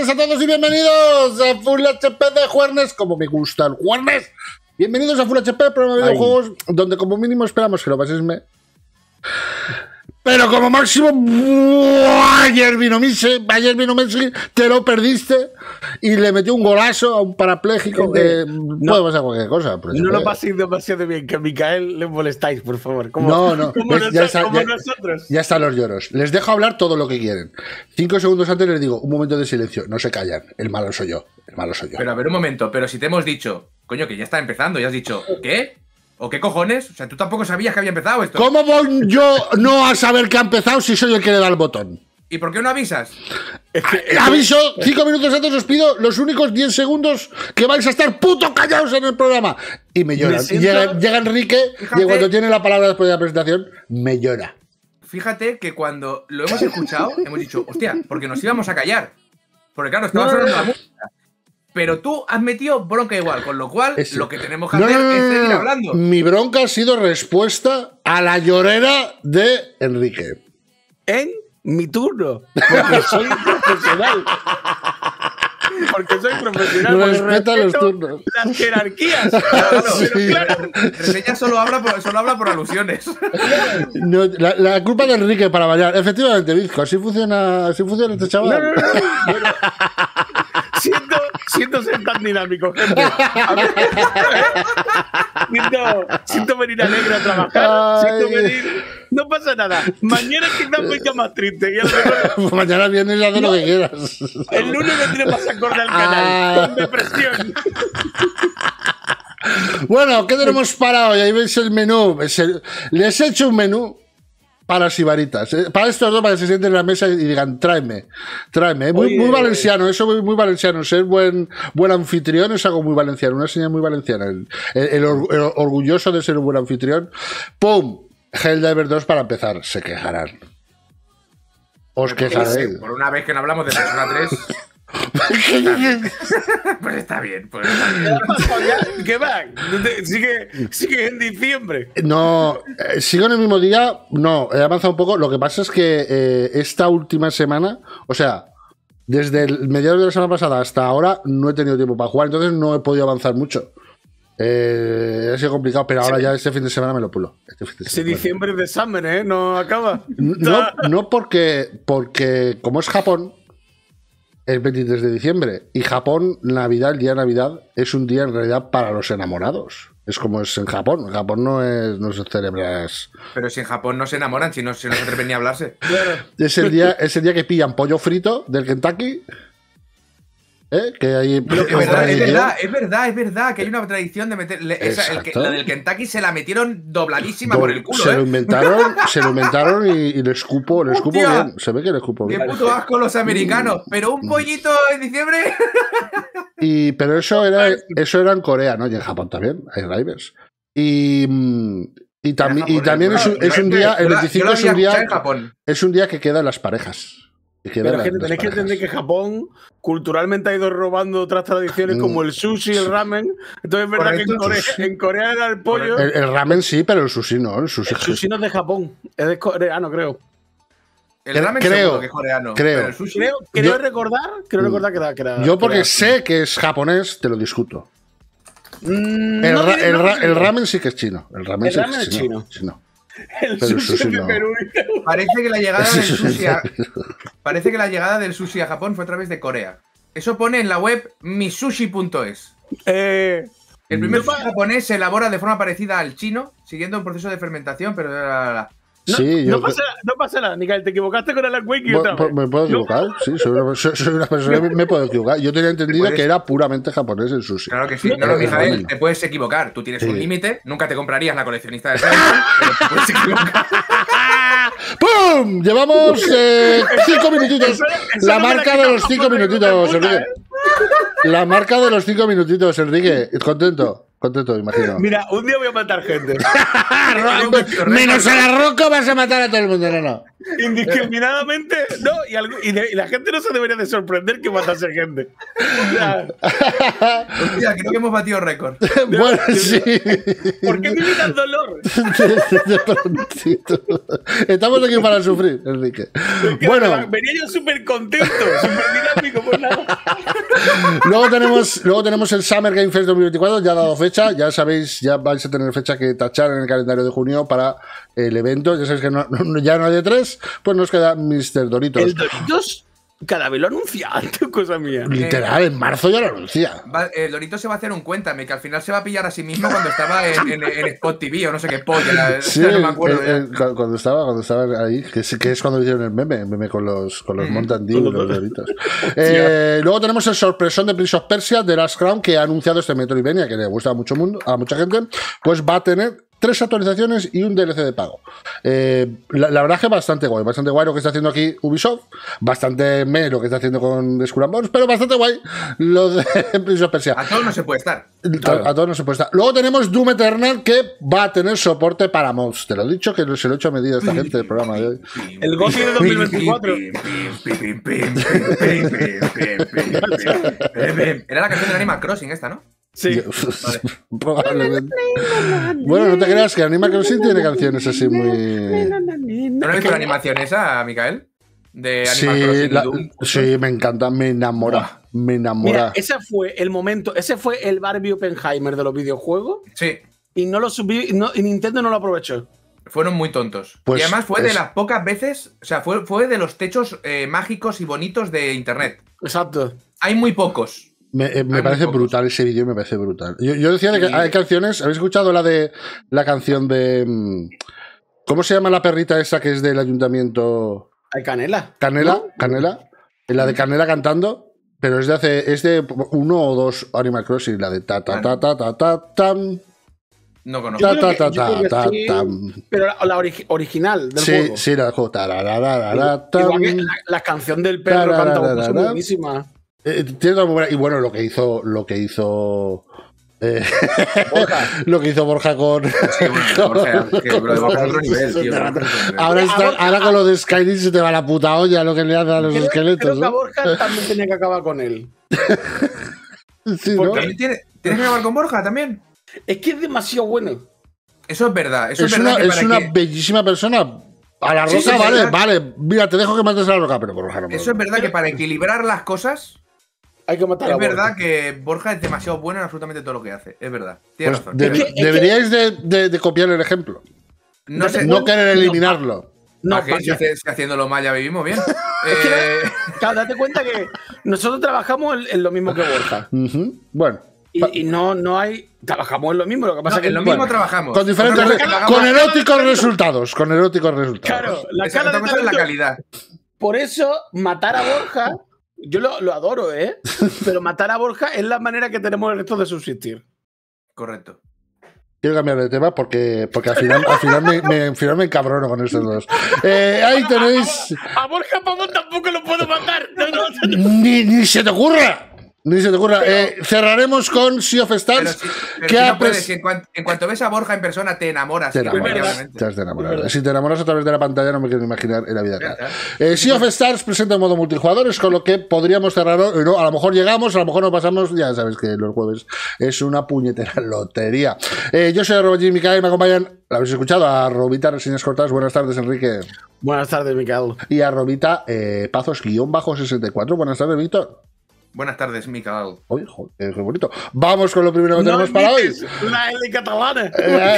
tardes a todos y bienvenidos a Full HP de Juernes, como me gusta el Juernes. Bienvenidos a Full HP, programa de videojuegos, donde como mínimo esperamos que lo paséis pero como máximo, ayer vino Messi, te lo perdiste y le metió un golazo a un parapléjico. Puede pasar cualquier cosa. No lo paséis demasiado bien, que a Micael le molestáis, por favor. Como nosotros. Ya están los lloros. Les dejo hablar todo lo que quieren. 5 segundos antes les digo, un momento de silencio. No se callan. El malo soy yo. Pero a ver, un momento. Pero si te hemos dicho, coño, que ya está empezando, y has dicho, ¿qué? ¿O qué cojones? O sea, tú tampoco sabías que había empezado esto. ¿Cómo voy yo no a saber que ha empezado si soy el que le da el botón? ¿Y por qué no avisas? Aviso, 5 minutos antes os pido los únicos 10 segundos que vais a estar puto callados en el programa. Y me lloran. Llega Enrique, fíjate, y cuando tiene la palabra después de la presentación, me llora. Fíjate que cuando lo hemos escuchado, hemos dicho, hostia, porque nos íbamos a callar. Porque claro, estaba sonando la música. Pero tú has metido bronca igual, con lo cual lo que tenemos que hacer es seguir hablando. Mi bronca ha sido respuesta a la llorera de Enrique. En mi turno. Porque soy profesional. Respeta los turnos. Las jerarquías. Claro. Reseña solo habla por alusiones. No, la culpa de Enrique para variar. Efectivamente, Vizco, así funciona este chaval. No. Siento ser tan dinámico, gente. Siento venir alegre a trabajar. Siento venir. No pasa nada. Mañana quizás venga más triste. Mañana vienes y haces lo que quieras. El lunes vendré más acorde al canal. Con depresión. Bueno, ¿qué tenemos para hoy? Ahí veis el menú. Les he hecho un menú para sibaritas, para estos dos, para que se sienten en la mesa y digan, tráeme. Muy valenciano, eso muy valenciano. Ser buen anfitrión es algo muy valenciano, una señal muy valenciana. El orgulloso de ser un buen anfitrión. ¡Pum! Helldivers 2 para empezar. Se quejarán. Os quejaréis. Por una vez que no hablamos de Persona 3. Pues está bien. ¿Qué va? ¿Sigue en diciembre? No, sigo en el mismo día. No, he avanzado un poco. Lo que pasa es que esta última semana, o sea, desde el mediados de la semana pasada hasta ahora, no he tenido tiempo para jugar, entonces no he podido avanzar mucho. Ha sido complicado, pero ahora ya este fin de semana me lo pulo. Ese diciembre de Summer, ¿eh? No acaba. No porque como es Japón, el 23 de diciembre. Y Japón, Navidad, el día de Navidad, es un día en realidad para los enamorados. Es como es en Japón. En Japón no se celebra. Pero si en Japón no se enamoran, si no se atreven ni a hablarse. Es el día que pillan pollo frito del Kentucky. Que hay, es verdad que hay una tradición de meter la del Kentucky se la metieron dobladísima por el culo. Se lo inventaron y le escupo bien. Se ve que le escupo bien. Qué puto asco los americanos. Pero un pollito en diciembre. Pero eso era en Corea, ¿no? Y en Japón también hay drivers. Y también es un día, el 25 es un día que queda en las parejas. Pero gente, tenéis que entender que Japón culturalmente ha ido robando otras tradiciones como el sushi y el ramen. Entonces es verdad que en Corea era el pollo. El ramen sí, pero el sushi no. El sushi no es de Japón, es de coreano, creo. El ramen seguro que es coreano. Creo. El sushi, creo recordar que era. Yo porque sé que es japonés, te lo discuto. El ramen sí que es chino. El ramen es chino. El sushi de Perú. Parece que la llegada del sushi a Japón fue a través de Corea. Eso pone en la web misushi.es. El primer sushi japonés se elabora de forma parecida al chino, siguiendo un proceso de fermentación, pero no pasa nada, Nickel, te equivocaste con Alan Wake y otra vez. ¿Me puedo equivocar? Sí, soy una persona, me puedo equivocar. Yo tenía entendido que era puramente japonés el sushi. Claro que sí. No, Mijael, te puedes equivocar. Tú tienes un límite, nunca te comprarías la coleccionista de Silent, pero te puedes equivocar. ¡Pum! Llevamos 5 minutitos. La marca de los 5 minutitos, Enrique. La marca de los 5 minutitos, Enrique. Contento, imagino. Mira, un día voy a matar gente. Menos a la Rocco vas a matar a todo el mundo, no. Indiscriminadamente, no, y la gente no se debería de sorprender que matase gente. Hostia, creo que hemos batido récord. Bueno, sí. ¿Por qué me imitas dolor? De prontito. Estamos aquí para sufrir, Enrique. Bueno, venía yo súper contento, súper dinámico, pues nada. Luego tenemos el Summer Game Fest 2024, ya ha dado fecha, ya sabéis, ya vais a tener fecha que tachar en el calendario de junio para el evento. Ya sabéis que ya no hay de 3, pues nos queda Mr. Doritos. El Doritos cada vez lo anuncia antes, cosa mía. Literal, en marzo ya lo anuncia. El Doritos se va a hacer un Cuéntame, que al final se va a pillar a sí mismo cuando estaba en Spot TV o no sé qué polla. Sí, no me acuerdo. Cuando estaba ahí, que es cuando hicieron el meme con los Mountain Dew y los Doritos. Luego tenemos el sorpresón de Prince of Persia, de Last Crown, que ha anunciado este Metroidvania, que le gusta a mucha gente, pues va a tener 3 actualizaciones y un DLC de pago. La verdad que bastante guay lo que está haciendo aquí Ubisoft, bastante lo que está haciendo con Skull and Bones, pero bastante guay lo de Prince of Persia. A todos no se puede estar. A todos no se puede estar. Luego tenemos Doom Eternal, que va a tener soporte para mods. Te lo he dicho, que se lo he hecho a medida a esta gente del programa de hoy. El GOTY de 2024. Era la canción de Animal Crossing esta, ¿no? Sí, vale. Probablemente. Bueno, no te creas que Animal Crossing tiene canciones así muy... ¿No has visto la animación esa, Micael? De Animal Crossing y Doom. Sí, me encanta, me enamora. Mira, ese fue el momento, ese fue el Barbie Oppenheimer de los videojuegos. Sí. Y no lo subí, y Nintendo no lo aprovechó. Fueron muy tontos. Pues y además fue de las pocas veces, o sea, fue de los techos mágicos y bonitos de Internet. Exacto. Hay muy pocos. Me parece brutal ese vídeo, me parece brutal. Yo decía de que hay canciones. ¿Habéis escuchado la canción de... ¿Cómo se llama la perrita esa que es del ayuntamiento? Hay Canela. Canela, ¿no? Canela. La de Canela cantando, pero es de 1 o 2 Animal Crossing, la de ta ta ta ta ta ta tam. No conozco. Ta ta ta ta ta tam. Pero la original del juego. Sí, la del juego. Igual que la canción del perro canta es buenísima. Tiene muy buena. Y bueno, lo que hizo Borja. lo que hizo Borja con... Sí, bueno, Borja, que lo de Borja es otro nivel, tío. Ahora con lo de Skyrim se te va la puta olla lo que le hace a los esqueletos. Creo que a Borja también tenía que acabar con él. Sí, ¿no? ¿Tienes que acabar con Borja también? Es que es demasiado bueno. Eso es verdad. Eso Es verdad una bellísima persona. A la roca, Sí, vale. Mira, te dejo que mates a la roca, pero Borja no. Eso es verdad que para equilibrar las cosas... Hay que matar a Es Borja. verdad que Borja es demasiado bueno en absolutamente todo lo que hace. Es verdad. Tienes Pues razón. deberíais de copiar el ejemplo. No sé. No querer eliminarlo. No, Si haciéndolo mal ya vivimos bien. Claro, date cuenta que nosotros trabajamos en lo mismo que Borja. Bueno. Y no hay. Trabajamos en lo mismo, lo que pasa es que. en lo mismo trabajamos. Con diferentes. Con eróticos resultados. Con eróticos resultados. Claro, la Otra cara cosa es la calidad. Por eso, matar a Borja. Yo lo adoro, ¿eh? Pero matar a Borja es la manera que tenemos el resto de subsistir. Correcto. Quiero cambiar de tema porque al final me encabrono con estos dos. Ahí tenéis. A Borja Pavón tampoco lo puedo matar. Ni se te ocurra. Ni se te ocurra. Cerraremos con Sea of Stars. En cuanto ves a Borja en persona, te enamoras. Te has de enamorar. Si te enamoras a través de la pantalla, no me quiero imaginar en la vida real. Sea of Stars presenta en modo multijugadores, con lo que podríamos cerrar. No, a lo mejor llegamos, a lo mejor nos pasamos. Ya sabes que los jueves es una puñetera lotería. Yo soy Robert G. Micael, me acompañan, lo habéis escuchado, a Robita Reseñas Cortas. Buenas tardes, Enrique. Buenas tardes, Micael. Y a Robita Pazos-64. Buenas tardes, Víctor. Buenas tardes, Micael. Oye, joder, qué bonito. Vamos con lo primero que tenemos para hoy. La L catalana.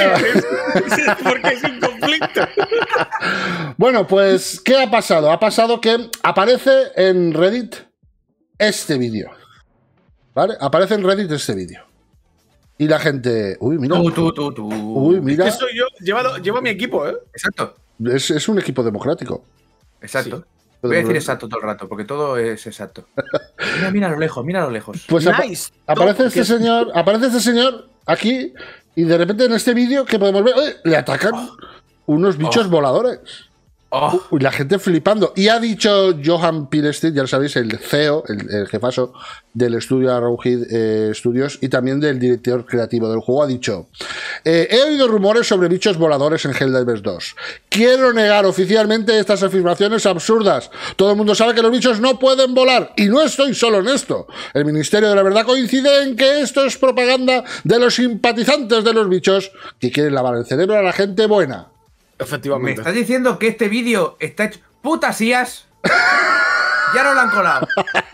Porque es un conflicto. Bueno, pues, ¿qué ha pasado? Ha pasado que aparece en Reddit este vídeo. ¿Vale? Aparece en Reddit este vídeo. Y la gente... Uy, mira. Uy, mira. Es que soy yo. Lleva mi equipo, ¿eh? Exacto. Es un equipo democrático. Exacto. Sí. Voy a decir exacto todo el rato, porque todo es exacto. Mira a lo lejos, mira a lo lejos. Pues nice. aparece este señor aquí, y de repente en este vídeo que podemos ver, le atacan unos bichos voladores. Y la gente flipando. Y ha dicho Johan Pilestein, ya lo sabéis, el CEO, el jefazo del estudio Arrowhead Studios y también del director creativo del juego, ha dicho: he oído rumores sobre bichos voladores en Helldivers 2. Quiero negar oficialmente estas afirmaciones absurdas. Todo el mundo sabe que los bichos no pueden volar. Y no estoy solo en esto. El Ministerio de la Verdad coincide en que esto es propaganda de los simpatizantes de los bichos que quieren lavar el cerebro a la gente buena. Efectivamente. ¿Me estás diciendo que este vídeo está hecho... ¡Putas IAS! Ya no lo han colado.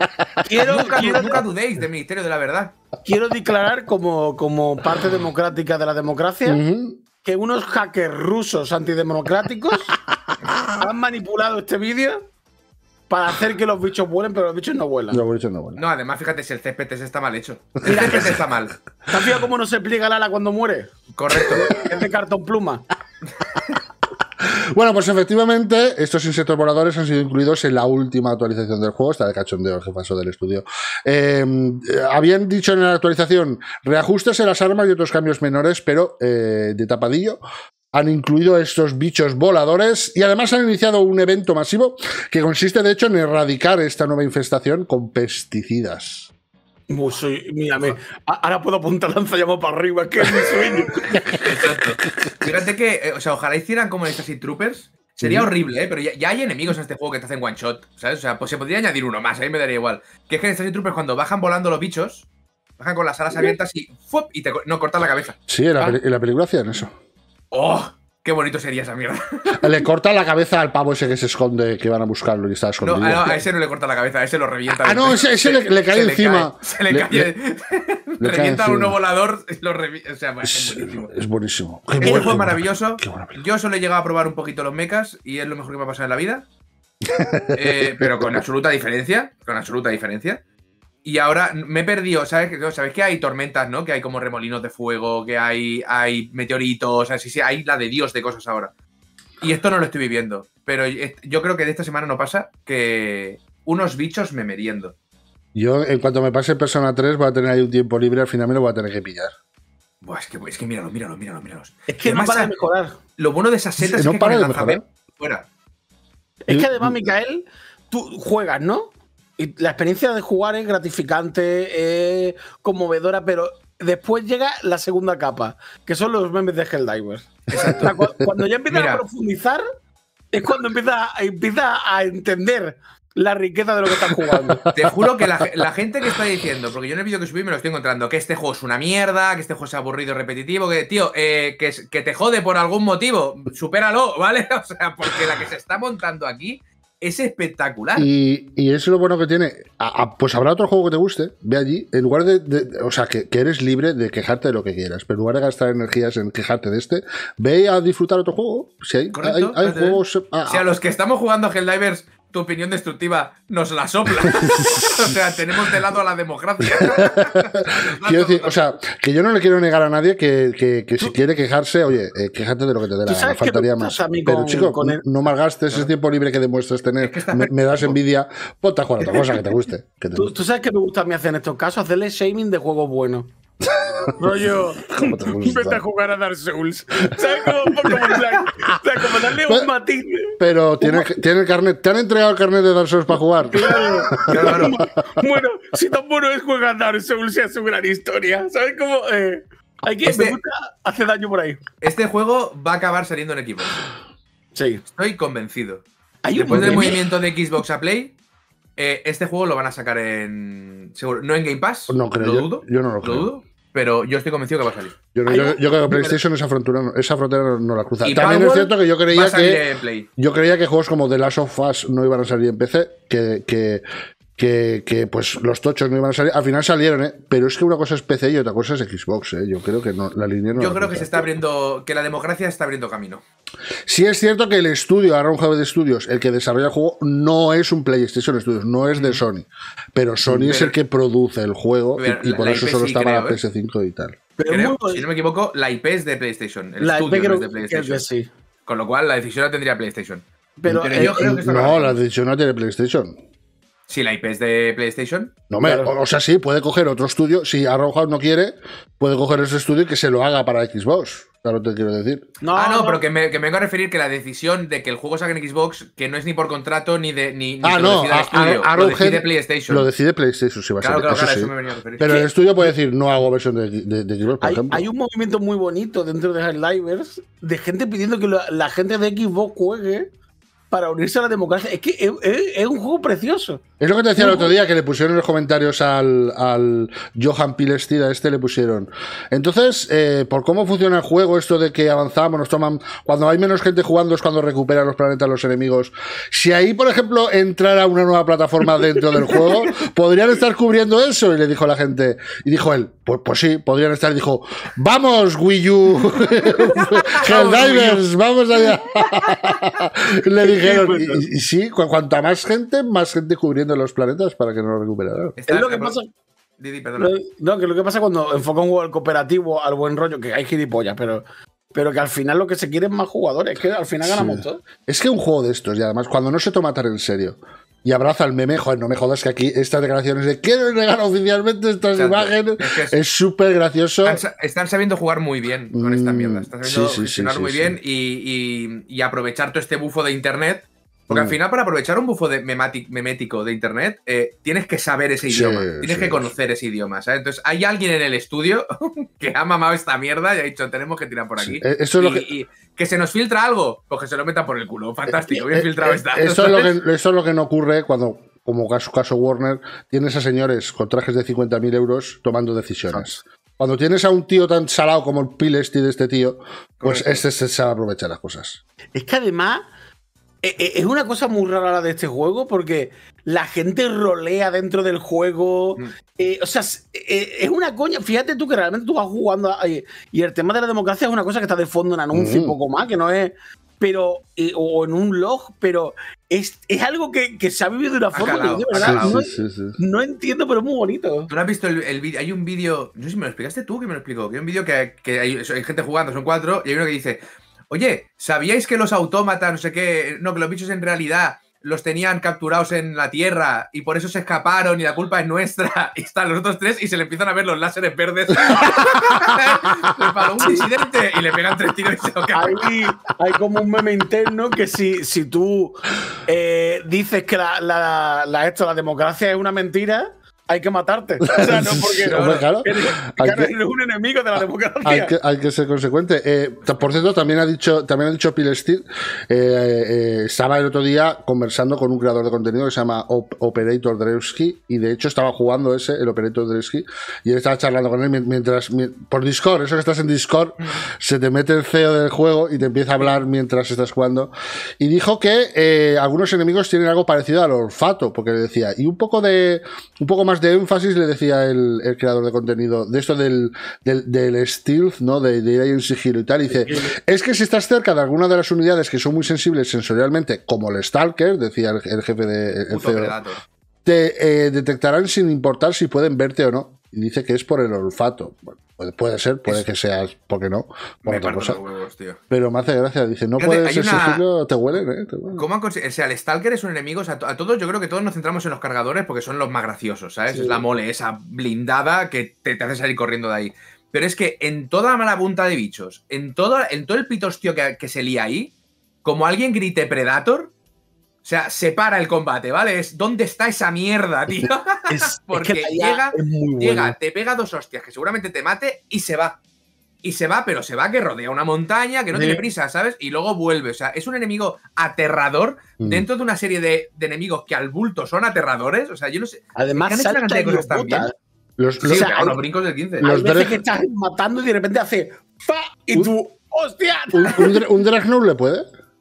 Nunca dudéis del Ministerio de la Verdad. Quiero declarar como parte democrática de la democracia que unos hackers rusos antidemocráticos han manipulado este vídeo para hacer que los bichos vuelen, pero los bichos no vuelan. Los bichos no vuelan. No, además, fíjate si el CPT está mal hecho. El CPT está mal. ¿Te has fijado cómo no se pliega el ala cuando muere? Correcto. Es de cartón pluma. Bueno, pues efectivamente, estos insectos voladores han sido incluidos en la última actualización del juego. Está de cachondeo el jefazo del estudio. Habían dicho en la actualización reajustes en las armas y otros cambios menores, pero de tapadillo han incluido estos bichos voladores y además han iniciado un evento masivo que consiste de hecho en erradicar esta nueva infestación con pesticidas. Mírame, ahora puedo apuntar lanzallamas para arriba, que es mi sueño. Exacto. Fíjate que, o sea, ojalá hicieran como en Starship Troopers. Sería horrible, pero ya hay enemigos en este juego que te hacen one shot, ¿sabes? O sea, pues se podría añadir uno más, a mí me daría igual. Que es que en Starship Troopers cuando bajan volando los bichos, bajan con las alas abiertas y ¡fup! Y te cortan la cabeza. Sí, en la película hacían eso. ¡Oh! ¡Qué bonito sería esa mierda! Le corta la cabeza al pavo ese que se esconde, que van a buscarlo y está escondido. No, a ese no le corta la cabeza, a ese lo revienta. No, ese le cae encima. Se le cae. Revienta a uno volador y lo revienta. O sea, es buenísimo. Es buenísimo. El juego es maravilloso. Yo solo he llegado a probar un poquito los mechas y es lo mejor que me ha pasado en la vida. Pero con absoluta diferencia. Con absoluta diferencia. Y ahora me he perdido, ¿sabes que hay tormentas, ¿no? Que hay como remolinos de fuego, que hay meteoritos, o sea, sí, hay la de Dios de cosas ahora. Y esto no lo estoy viviendo. Pero yo creo que de esta semana no pasa que unos bichos me meriendo. Yo, en cuanto me pase Persona 3, voy a tener ahí un tiempo libre, al final me lo voy a tener que pillar. Buah, es que míralos. Es que no para de mejorar. Lo bueno de esas setas es que para de mejorar. Fuera. Es que además, Micael, tú juegas, ¿no? Y la experiencia de jugar es gratificante, es conmovedora, pero después llega la segunda capa, que son los memes de Helldivers. Exacto. Cuando ya empiezas a profundizar, es cuando empieza a entender la riqueza de lo que estás jugando. Te juro que la gente que está diciendo, porque yo en el vídeo que subí me lo estoy encontrando, que este juego es una mierda, que este juego es aburrido y repetitivo, que, tío, que te jode por algún motivo, supéralo, ¿vale? O sea, porque la que se está montando aquí es espectacular. Y eso es lo bueno que tiene. Pues habrá otro juego que te guste, ve allí, en lugar o sea, que eres libre de quejarte de lo que quieras, pero en lugar de gastar energías en quejarte de ve a disfrutar otro juego. Si hay juegos. Si a los que estamos jugando a Helldivers, tu opinión destructiva nos la sopla. O sea, tenemos de lado a la democracia. Quiero decir, o sea, que yo no le quiero negar a nadie que si quiere quejarse, oye, quéjate de lo que te dé la gana, faltaría más. Pero chico, no malgastes ese tiempo libre que demuestras tener, me das envidia, ponte a jugar a otra cosa que te guste. ¿Tú sabes qué me gusta a mí hacer en estos casos? Hacerle shaming de juegos buenos. Rollo, vete a jugar a Dark Souls. ¿Sabes como darle un matiz. Pero tiene el carnet. ¿Te han entregado el carnet de Dark Souls para jugar? Claro. Bueno, si tan bueno es jugar a Dark Souls y es su gran historia. ¿Sabes cómo? Hay que me gusta hacer daño por ahí. Este juego va a acabar saliendo en Xbox. Sí. Estoy convencido. Después del movimiento de Xbox a Play, este juego lo van a sacar en. Seguro, no en Game Pass. No creo. Lo dudo. Yo no lo creo. Lo dudo. Pero yo estoy convencido que va a salir. Yo creo que PlayStation esa frontera no la cruza. También es cierto que yo creía que juegos como The Last of Us no iban a salir en PC, que pues los tochos no iban a salir. Al final salieron, pero es que una cosa es PC y otra cosa es Xbox. Yo creo que no, la línea no. Yo creo que se está abriendo, que la democracia está abriendo camino. Sí es cierto que el estudio, Arrowhead Studios, el que desarrolla el juego, no es un PlayStation Studios, no es de Sony. Pero Sony es el que produce el juego y por eso solo está para PS5 y tal. Creo, si no me equivoco, la IP es de PlayStation. El estudio no es de PlayStation. Sí. Con lo cual, la decisión la tendría PlayStation. Pero yo creo que no, la decisión no tiene PlayStation. Si la IP es de PlayStation. No, o sea, sí, puede coger otro estudio. Si Arrowhead no quiere, puede coger ese estudio y que se lo haga para Xbox. Claro, te quiero decir. No, pero que me vengo a referir que la decisión de que el juego salga en Xbox, que no es ni por contrato ni de ni que lo decida el estudio, lo decide PlayStation. Lo decide PlayStation, sí va a ser. Claro, sí. eso me venía a referir. Pero el estudio puede decir, no hago versión de Xbox, por ejemplo. Hay un movimiento muy bonito dentro de Helldivers de gente pidiendo que la gente de Xbox juegue para unirse a la democracia. Es que es un juego precioso. Es lo que te decía el otro día, que le pusieron en los comentarios al Johan Pilestil, a le pusieron. Entonces, por cómo funciona el juego, esto de que avanzamos, nos toman. Cuando hay menos gente jugando es cuando recuperan los planetas los enemigos. Si ahí, por ejemplo, entrara una nueva plataforma dentro del juego, ¿podrían estar cubriendo eso? Y le dijo la gente. Y dijo él, pues sí, podrían estar. Y dijo, ¡vamos, Wii U! Helldivers, vamos allá. Le dijeron, y sí, cuanta más gente cubriendo los planetas para que no lo recuperaran. Es lo que pasa. No, que lo que pasa cuando enfoca un juego al cooperativo, al buen rollo, que hay gilipollas, pero que al final lo que se quiere es más jugadores, que al final ganamos todos. Es que un juego de estos, y además, cuando no se toma tan en serio y abraza el meme, joder, no me jodas que aquí estas declaraciones de quiero negar oficialmente estas imágenes, es súper gracioso. Están sabiendo jugar muy bien con esta mierda. Están sabiendo gestionar muy bien y aprovechar todo este bufo de internet. Porque al final, para aprovechar un bufo memético de internet, tienes que saber ese idioma, tienes que conocer ese idioma, ¿sabes? Entonces, hay alguien en el estudio que ha mamado esta mierda y ha dicho, tenemos que tirar por aquí. Eso es y que se nos filtra algo, pues que se lo meta por el culo. Fantástico, bien filtrado está. Eso es lo que no ocurre cuando, como caso Warner, tienes a señores con trajes de 50.000 euros tomando decisiones. Cuando tienes a un tío tan salado como el Pilesti de este tío, pues este se sabe aprovechar las cosas. Es que además... Es una cosa muy rara la de este juego porque la gente rolea dentro del juego. O sea, es una coña. Fíjate tú que realmente tú vas jugando y el tema de la democracia es una cosa que está de fondo en anuncio y poco más, que no es. Pero, o en un log, pero es algo que se ha vivido de una forma que de verdad no entiendo, pero es muy bonito. ¿Tú no has visto el vídeo? Hay un vídeo, no sé si me lo explicaste tú, que me lo explicó. Hay un vídeo que hay gente jugando, son 4, y hay uno que dice: oye, ¿sabíais que los autómatas, no sé qué, no, que los bichos en realidad los tenían capturados en la Tierra y por eso se escaparon y la culpa es nuestra? Y están los otros 3 y se le empiezan a ver los láseres verdes. Le paró un disidente y le pegan 3 tiros y se lo cagan. Hay como un meme interno que si tú dices que la democracia es una mentira, hay que matarte. O sea, no porque claro, eres un enemigo de la democracia. Hay que ser consecuente. Por cierto, también ha dicho Pilestil, estaba el otro día conversando con un creador de contenido que se llama Operator Drewski, y de hecho estaba jugando el Operator Drewski, y él estaba charlando con él mientras por Discord, eso que estás en Discord, se te mete el CEO del juego y te empieza a hablar mientras estás jugando, y dijo que algunos enemigos tienen algo parecido al olfato, porque le decía, y un poco más de énfasis le decía el creador de contenido de esto del stealth, ¿no? De ir ahí en sigilo y tal. Y dice, es que si estás cerca de alguna de las unidades que son muy sensibles sensorialmente, como el Stalker, decía el jefe de CEO, te detectarán sin importar si pueden verte o no. Y dice que es por el olfato. Bueno, puede ser, puede que sea, porque no, por otra cosa. Huevos, tío. Pero me hace gracia, dice, no puedes exigirlo, te huelen, Te huelen. ¿Cómo o sea, el Stalker es un enemigo, o sea, a todos, yo creo que todos nos centramos en los cargadores porque son los más graciosos, ¿sabes? Sí. Es la mole esa blindada que te hace salir corriendo de ahí. Pero es que en toda la mala punta de bichos, en todo el pitostio que se lía ahí, como alguien grite Predator, o sea, separa el combate, ¿vale? Es ¿dónde está esa mierda, tío? Porque llega, te pega 2 hostias que seguramente te mate y se va. Y se va, pero se va que rodea una montaña, que no tiene prisa, ¿sabes? Y luego vuelve. O sea, es un enemigo aterrador dentro de una serie de enemigos que al bulto son aterradores. O sea, yo no sé. Además, salta y los brincos del 15. Hay veces que estás matando y de repente hace ¡fa! Y tú, ¡hostia! ¿Un Dreadnought le puede?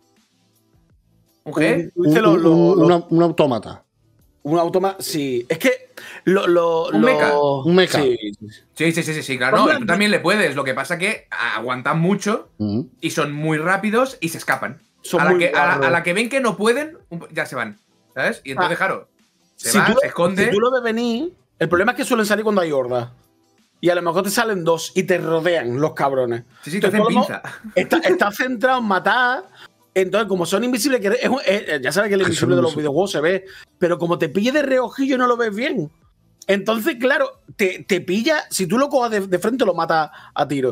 ¿Un qué? Un autómata. Un autómata, sí. Es que un mecha. Un mecha. Sí, claro. No, tú también le puedes. Lo que pasa que aguantan mucho y son muy rápidos y se escapan. A la que ven que no pueden, ya se van. ¿Sabes? Y entonces, claro, se esconde. Si tú lo ves venir, el problema es que suelen salir cuando hay hordas. Y a lo mejor te salen 2 y te rodean los cabrones. Sí, te hacen pinza. Estás centrado en matar. Entonces, como son invisibles, ya sabes que el invisible de los videojuegos se ve, pero como te pille de reojillo no lo ves bien. Entonces, claro, te pilla, si tú lo cojas de frente lo matas a tiro.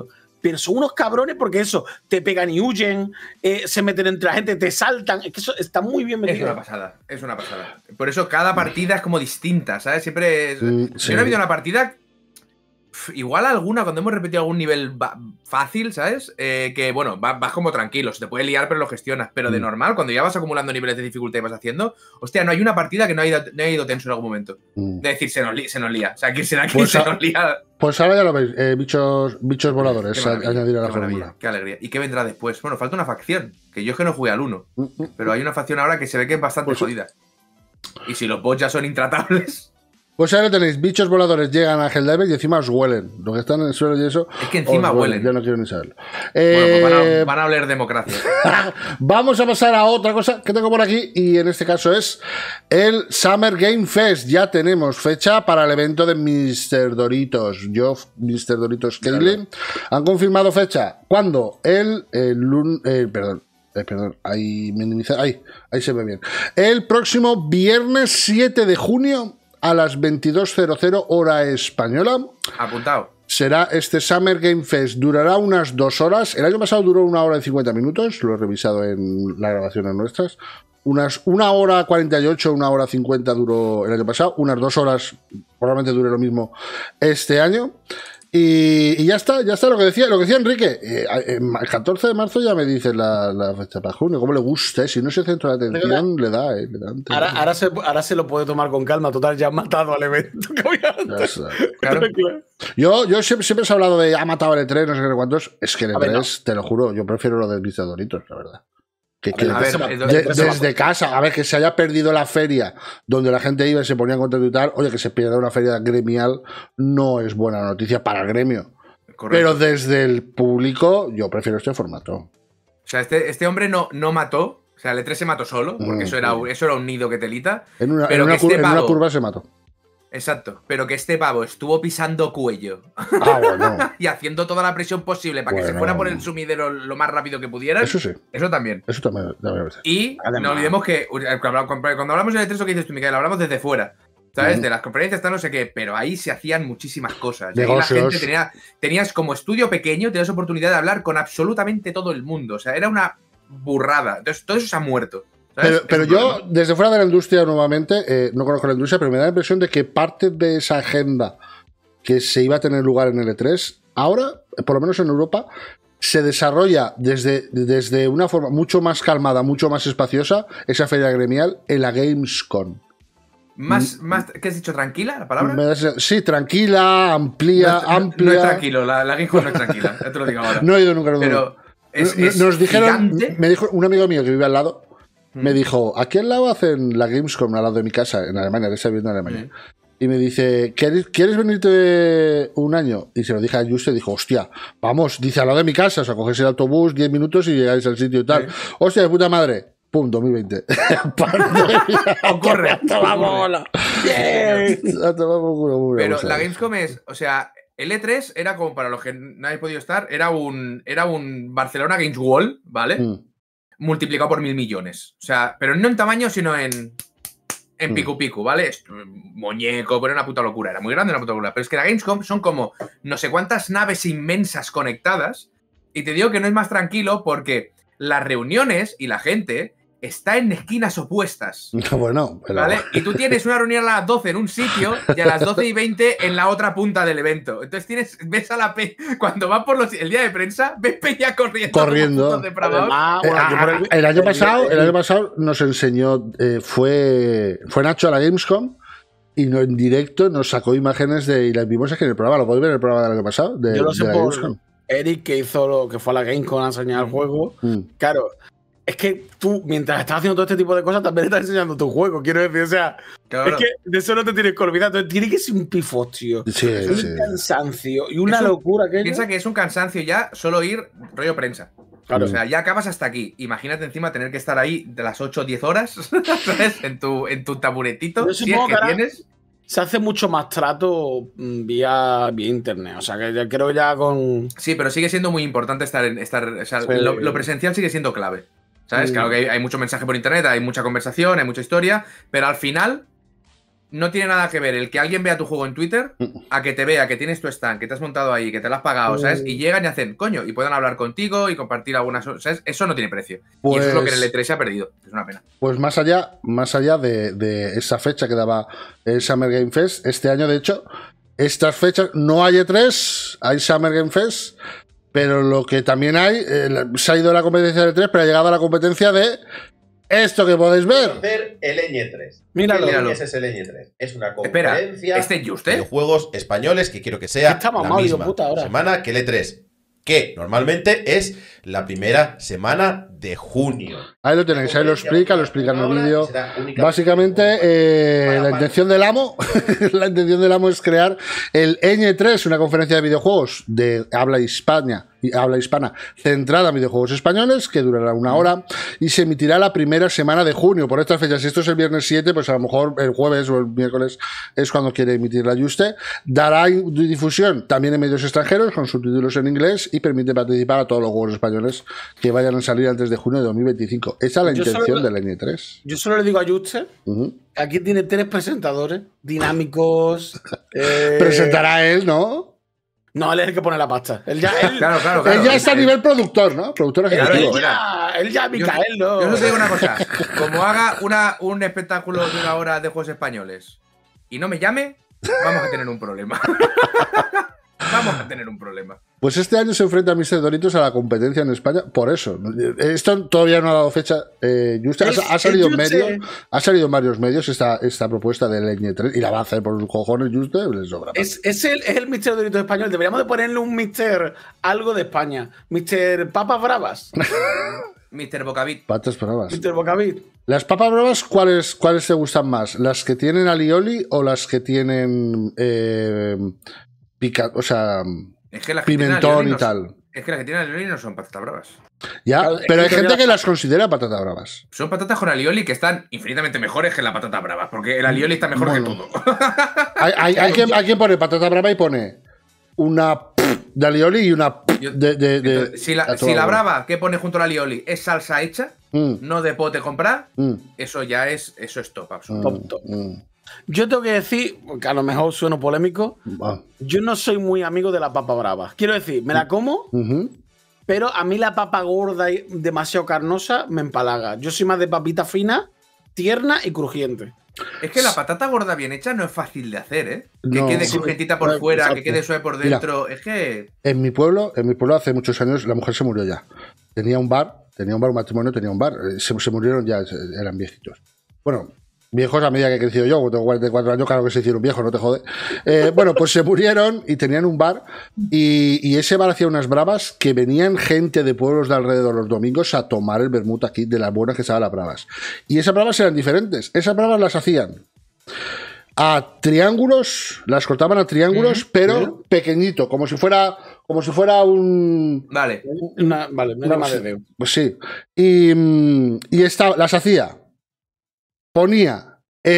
pero son unos cabrones porque eso, te pegan y huyen, se meten entre la gente, te saltan. Es que eso está muy bien metido. Es una pasada, es una pasada. Por eso cada partida es como distinta, ¿sabes? Siempre es... Si no ha habido una partida... Igual alguna, cuando hemos repetido algún nivel fácil, ¿sabes? Que, bueno, vas como tranquilo, se te puede liar, pero lo gestionas. Pero de normal, cuando ya vas acumulando niveles de dificultad y vas haciendo, hostia, no hay una partida que no haya ido tenso en algún momento. De decir, se nos lía. O sea, ¿quién será quien se nos lía? Pues ahora ya lo veis, bichos voladores, añadir a la fórmula. Qué alegría. ¿Y qué vendrá después? Bueno, falta una facción, que yo es que no jugué al 1, pero hay una facción ahora que se ve que es bastante jodida. Y si los bots ya son intratables... Pues ahora tenéis, bichos voladores llegan a Helldivers y encima os huelen. Lo que están en el suelo y eso. Es que encima huelen. Yo no quiero ni saberlo. Bueno, pues van a oler democracia. Vamos a pasar a otra cosa que tengo por aquí. Y en este caso es el Summer Game Fest. Ya tenemos fecha para el evento de Mr. Doritos. Mr. Doritos Kaylin. Han confirmado fecha. ¿Cuándo? Perdón, ahí se ve bien. El próximo viernes 7 de junio a las 22:00 hora española. Apuntado. Será este Summer Game Fest. Durará unas 2 horas. El año pasado duró 1 hora y 50 minutos. Lo he revisado en las grabaciones nuestras. Unas 1 hora 48, 1 hora 50 duró el año pasado. Unas 2 horas probablemente dure lo mismo este año. Y ya está lo que decía Enrique. El 14 de marzo ya me dice la fecha para junio. ¿Cómo le gusta? Si no se centra la atención, le da. Ahora se lo puede tomar con calma. Total, ya han matado al evento. Claro. Yo siempre he hablado de ha matado al E3, no sé qué cuántos. Es que el E3, te lo juro, yo prefiero lo del Mr. Doritos, la verdad. Desde casa, a ver, que se haya perdido la feria donde la gente iba y se ponía contento y tal, oye, que se pierda una feria gremial no es buena noticia para el gremio. Correcto. Pero desde el público yo prefiero este formato. O sea, este hombre no mató, o sea, el E3 se mató solo, porque eso era un nido que telita. En una curva se mató. Exacto, pero que este pavo estuvo pisando cuello bueno. y haciendo toda la presión posible para que se fuera por el sumidero lo más rápido que pudieran. Eso sí. Eso también. Eso también. Y además, no olvidemos que cuando hablamos del E3, lo que dices tú, Miguel, hablamos desde fuera. ¿Sabes? De las conferencias, no sé qué, pero ahí se hacían muchísimas cosas. Y ahí la gente tenías como estudio pequeño, tenías oportunidad de hablar con absolutamente todo el mundo. O sea, era una burrada. Entonces, todo eso se ha muerto. Pero yo, desde fuera de la industria nuevamente, no conozco la industria, pero me da la impresión de que parte de esa agenda que se iba a tener lugar en el E3, ahora, por lo menos en Europa, se desarrolla desde una forma mucho más calmada, mucho más espaciosa, esa feria gremial en la Gamescom. Más, ¿qué has dicho? ¿Tranquila la palabra? Sí, tranquila, amplia. No es tranquilo, la Gamescom no es tranquila, ya te lo digo ahora. No he ido nunca. Pero nos dijeron, gigante. me dijo un amigo mío que vive al lado, me dijo, aquí al lado hacen la Gamescom al lado de mi casa, en Alemania, que está viviendo en Alemania. Y me dice, ¿quieres venirte un año? Y se lo dije a Juste y dijo, hostia, vamos, dice al lado de mi casa, o sea, cogéis el autobús 10 minutos y llegáis al sitio y tal. Hostia, de puta madre. Pum, 2020. Ocurre. Pero la Gamescom es, o sea, el E3 era como, para los que no habéis podido estar, era un Barcelona Games World, ¿vale? Multiplicado por 1.000 millones. O sea, pero no en tamaño, sino en pico, ¿vale? Muñeco, pero era una puta locura. Era muy grande, una puta locura. Pero es que la Gamescom son como no sé cuántas naves inmensas conectadas. Y te digo que no es más tranquilo porque las reuniones y la gente está en esquinas opuestas. Bueno, pero... ¿vale? Y tú tienes una reunión a las 12 en un sitio y a las 12:20 en la otra punta del evento. Entonces ves a la cuando va por el día de prensa, ves peña corriendo. El año pasado nos enseñó, fue Nacho a la Gamescom y en directo nos sacó imágenes y las vimos aquí en el programa. ¿Lo podéis ver en el programa del año pasado? Yo lo sé por Eric, que hizo que fue a la Gamescom a enseñar el juego. Claro. Es que tú, mientras estás haciendo todo este tipo de cosas, también estás enseñando tu juego, quiero decir, o sea, claro. Es que de eso no te tienes que olvidar, entonces tiene que ser un pifos, tío. Sí, un cansancio y una locura. Piensa que es un cansancio ya solo ir rollo prensa. Claro. O sea, ya acabas hasta aquí. Imagínate encima tener que estar ahí de las 8 o 10 horas, ¿sabes? En tu taburetito. Yo supongo que tienes. Se hace mucho más trato vía internet. O sea, que yo creo ya con... Sí, pero sigue siendo muy importante estar o sea, lo presencial sigue siendo clave. ¿Sabes? Claro que hay mucho mensaje por internet, hay mucha conversación, hay mucha historia, pero al final no tiene nada que ver el que alguien vea tu juego en Twitter a que te vea que tienes tu stand, que te has montado ahí, que te lo has pagado, ¿sabes? Y llegan y hacen, coño, y puedan hablar contigo y compartir algunas, ¿sabes? Eso no tiene precio. Y eso es lo que en el E3 se ha perdido. Es una pena. Pues más allá de esa fecha que daba el Summer Game Fest, este año, de hecho, estas fechas no hay E3, hay Summer Game Fest, pero lo que también hay, se ha ido la competencia de E3, pero ha llegado a la competencia de esto que podéis ver. El Ñ3. Míralo. ¿Qué es el Ñ3? Es una conferencia de juegos españoles que quiero que sea la misma semana que el E3. Que normalmente es la primera semana de junio. Ahí lo tenéis, ahí lo explica en el vídeo. Básicamente, la intención del amo es crear el Ñ3, una conferencia de videojuegos de habla hispana centrada en videojuegos españoles, que durará 1 hora y se emitirá la primera semana de junio. Por estas fechas, si esto es el viernes 7, pues a lo mejor el jueves o el miércoles es cuando quiere emitir la Juste. Dará difusión también en medios extranjeros con subtítulos en inglés y permite participar a todos los juegos españoles que vayan a salir antes de junio de 2025. Esa es la intención del Ñ3. Yo solo le digo a Juste, aquí tiene 3 presentadores dinámicos. Presentará él, ¿no? No, él es el que pone la pasta. Claro. Él ya está a nivel productor, ¿no? Productor ejecutivo. Él ya, Micael, ¿no? Yo te digo una cosa. Como haga un espectáculo de 1 hora de juegos españoles y no me llame, vamos a tener un problema. Vamos a tener un problema. Pues este año se enfrenta Mr. Doritos a la competencia en España por eso. Esto todavía no ha dado fecha. Ha salido en varios medios esta propuesta del Ñ3 y la va a hacer por los cojones. Juste les sobra. Es el Mr. Doritos español. Deberíamos de ponerle un Mr. algo de España. Mr. Papas Bravas. Mr. Bocavit. Patas bravas. Mr. Bocavit. Las papas bravas, ¿cuáles te gustan más? ¿Las que tienen alioli o las que tienen pimentón y tal? Es que las que tienen alioli no son patatas bravas. Ya, pero hay gente que las considera patatas bravas. Son patatas con alioli que están infinitamente mejores que la patata brava, porque el alioli está mejor que todo. Hay quien pone patata brava y pone una de alioli y una de si la brava que pone junto al alioli es salsa hecha, no de pote comprar, eso es top absoluto. Yo tengo que decir, que a lo mejor sueno polémico, yo no soy muy amigo de la papa brava. Quiero decir, me la como, pero a mí la papa gorda y demasiado carnosa me empalaga. Yo soy más de papita fina, tierna y crujiente. Es que la patata gorda bien hecha no es fácil de hacer, ¿eh? Que quede crujientita por fuera, exacto, que quede suave por dentro. Mira, es que... En mi pueblo hace muchos años la mujer se murió ya. Tenía un matrimonio, tenía un bar. Se murieron ya, eran viejitos. Bueno, viejos a medida que he crecido yo, tengo 44 años, claro que se hicieron viejos, no te jode. Bueno, pues se murieron y tenían un bar y ese bar hacía unas bravas que venían gente de pueblos de alrededor los domingos a tomar el vermut aquí de las buenas que estaban las bravas. Y esas bravas eran diferentes. Esas bravas las hacían a triángulos, las cortaban a triángulos, pero pequeñito, como si fuera un... Vale. Una madre de... Pues sí. Y las hacía... Ponía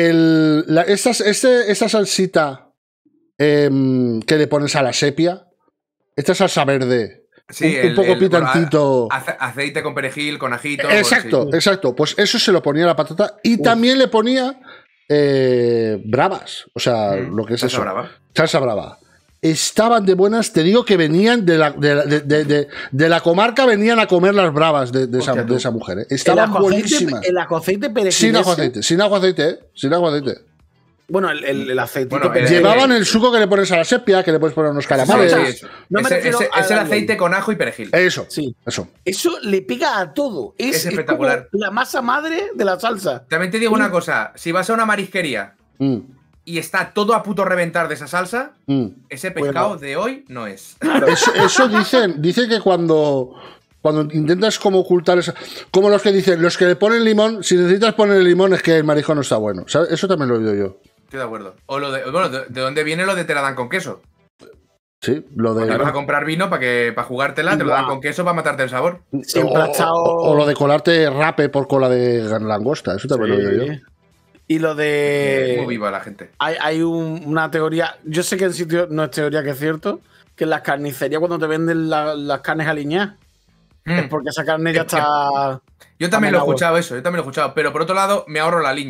esta salsita que le pones a la sepia, esta salsa verde, sí, un poco picantito. Aceite con perejil, con ajito. Exacto, sí. Exacto. Pues eso se lo ponía a la patata y también le ponía bravas. O sea, lo que es salsa eso. Brava. Salsa brava. Estaban de buenas, te digo que venían de la comarca, venían a comer las bravas de esa mujer. ¿Eh? Estaban buenísimas. El aceite perejil. Sin agua aceite. Bueno, el aceite. Bueno, llevaban el suco que le pones a la sepia, que le puedes poner unos calamares. Es el aceite con ajo y perejil. Eso. Eso le pega a todo. Es espectacular. La masa madre de la salsa. También te digo una cosa. Si vas a una marisquería y está todo a puto reventar de esa salsa, ese pescado de hoy no es. Eso dicen que cuando intentas como ocultar esa, como los que dicen, los que le ponen limón, si necesitas poner el limón es que el marisco no está bueno. ¿Sabes? Eso también lo he oído yo. Estoy de acuerdo. O ¿de dónde viene lo de te la dan con queso? Sí, lo de... Cuando vas a comprar vino para jugártela, te lo dan con queso para matarte el sabor. O lo de colarte rape por cola de langosta, eso también lo he oído yo. Y lo de... Muy viva la gente. Hay una teoría, yo sé que en sitio no es teoría, que es cierto, que en las carnicerías cuando te venden las carnes aliñadas, es porque esa carne ya está... Yo también lo he escuchado eso, pero por otro lado me ahorro el aliño.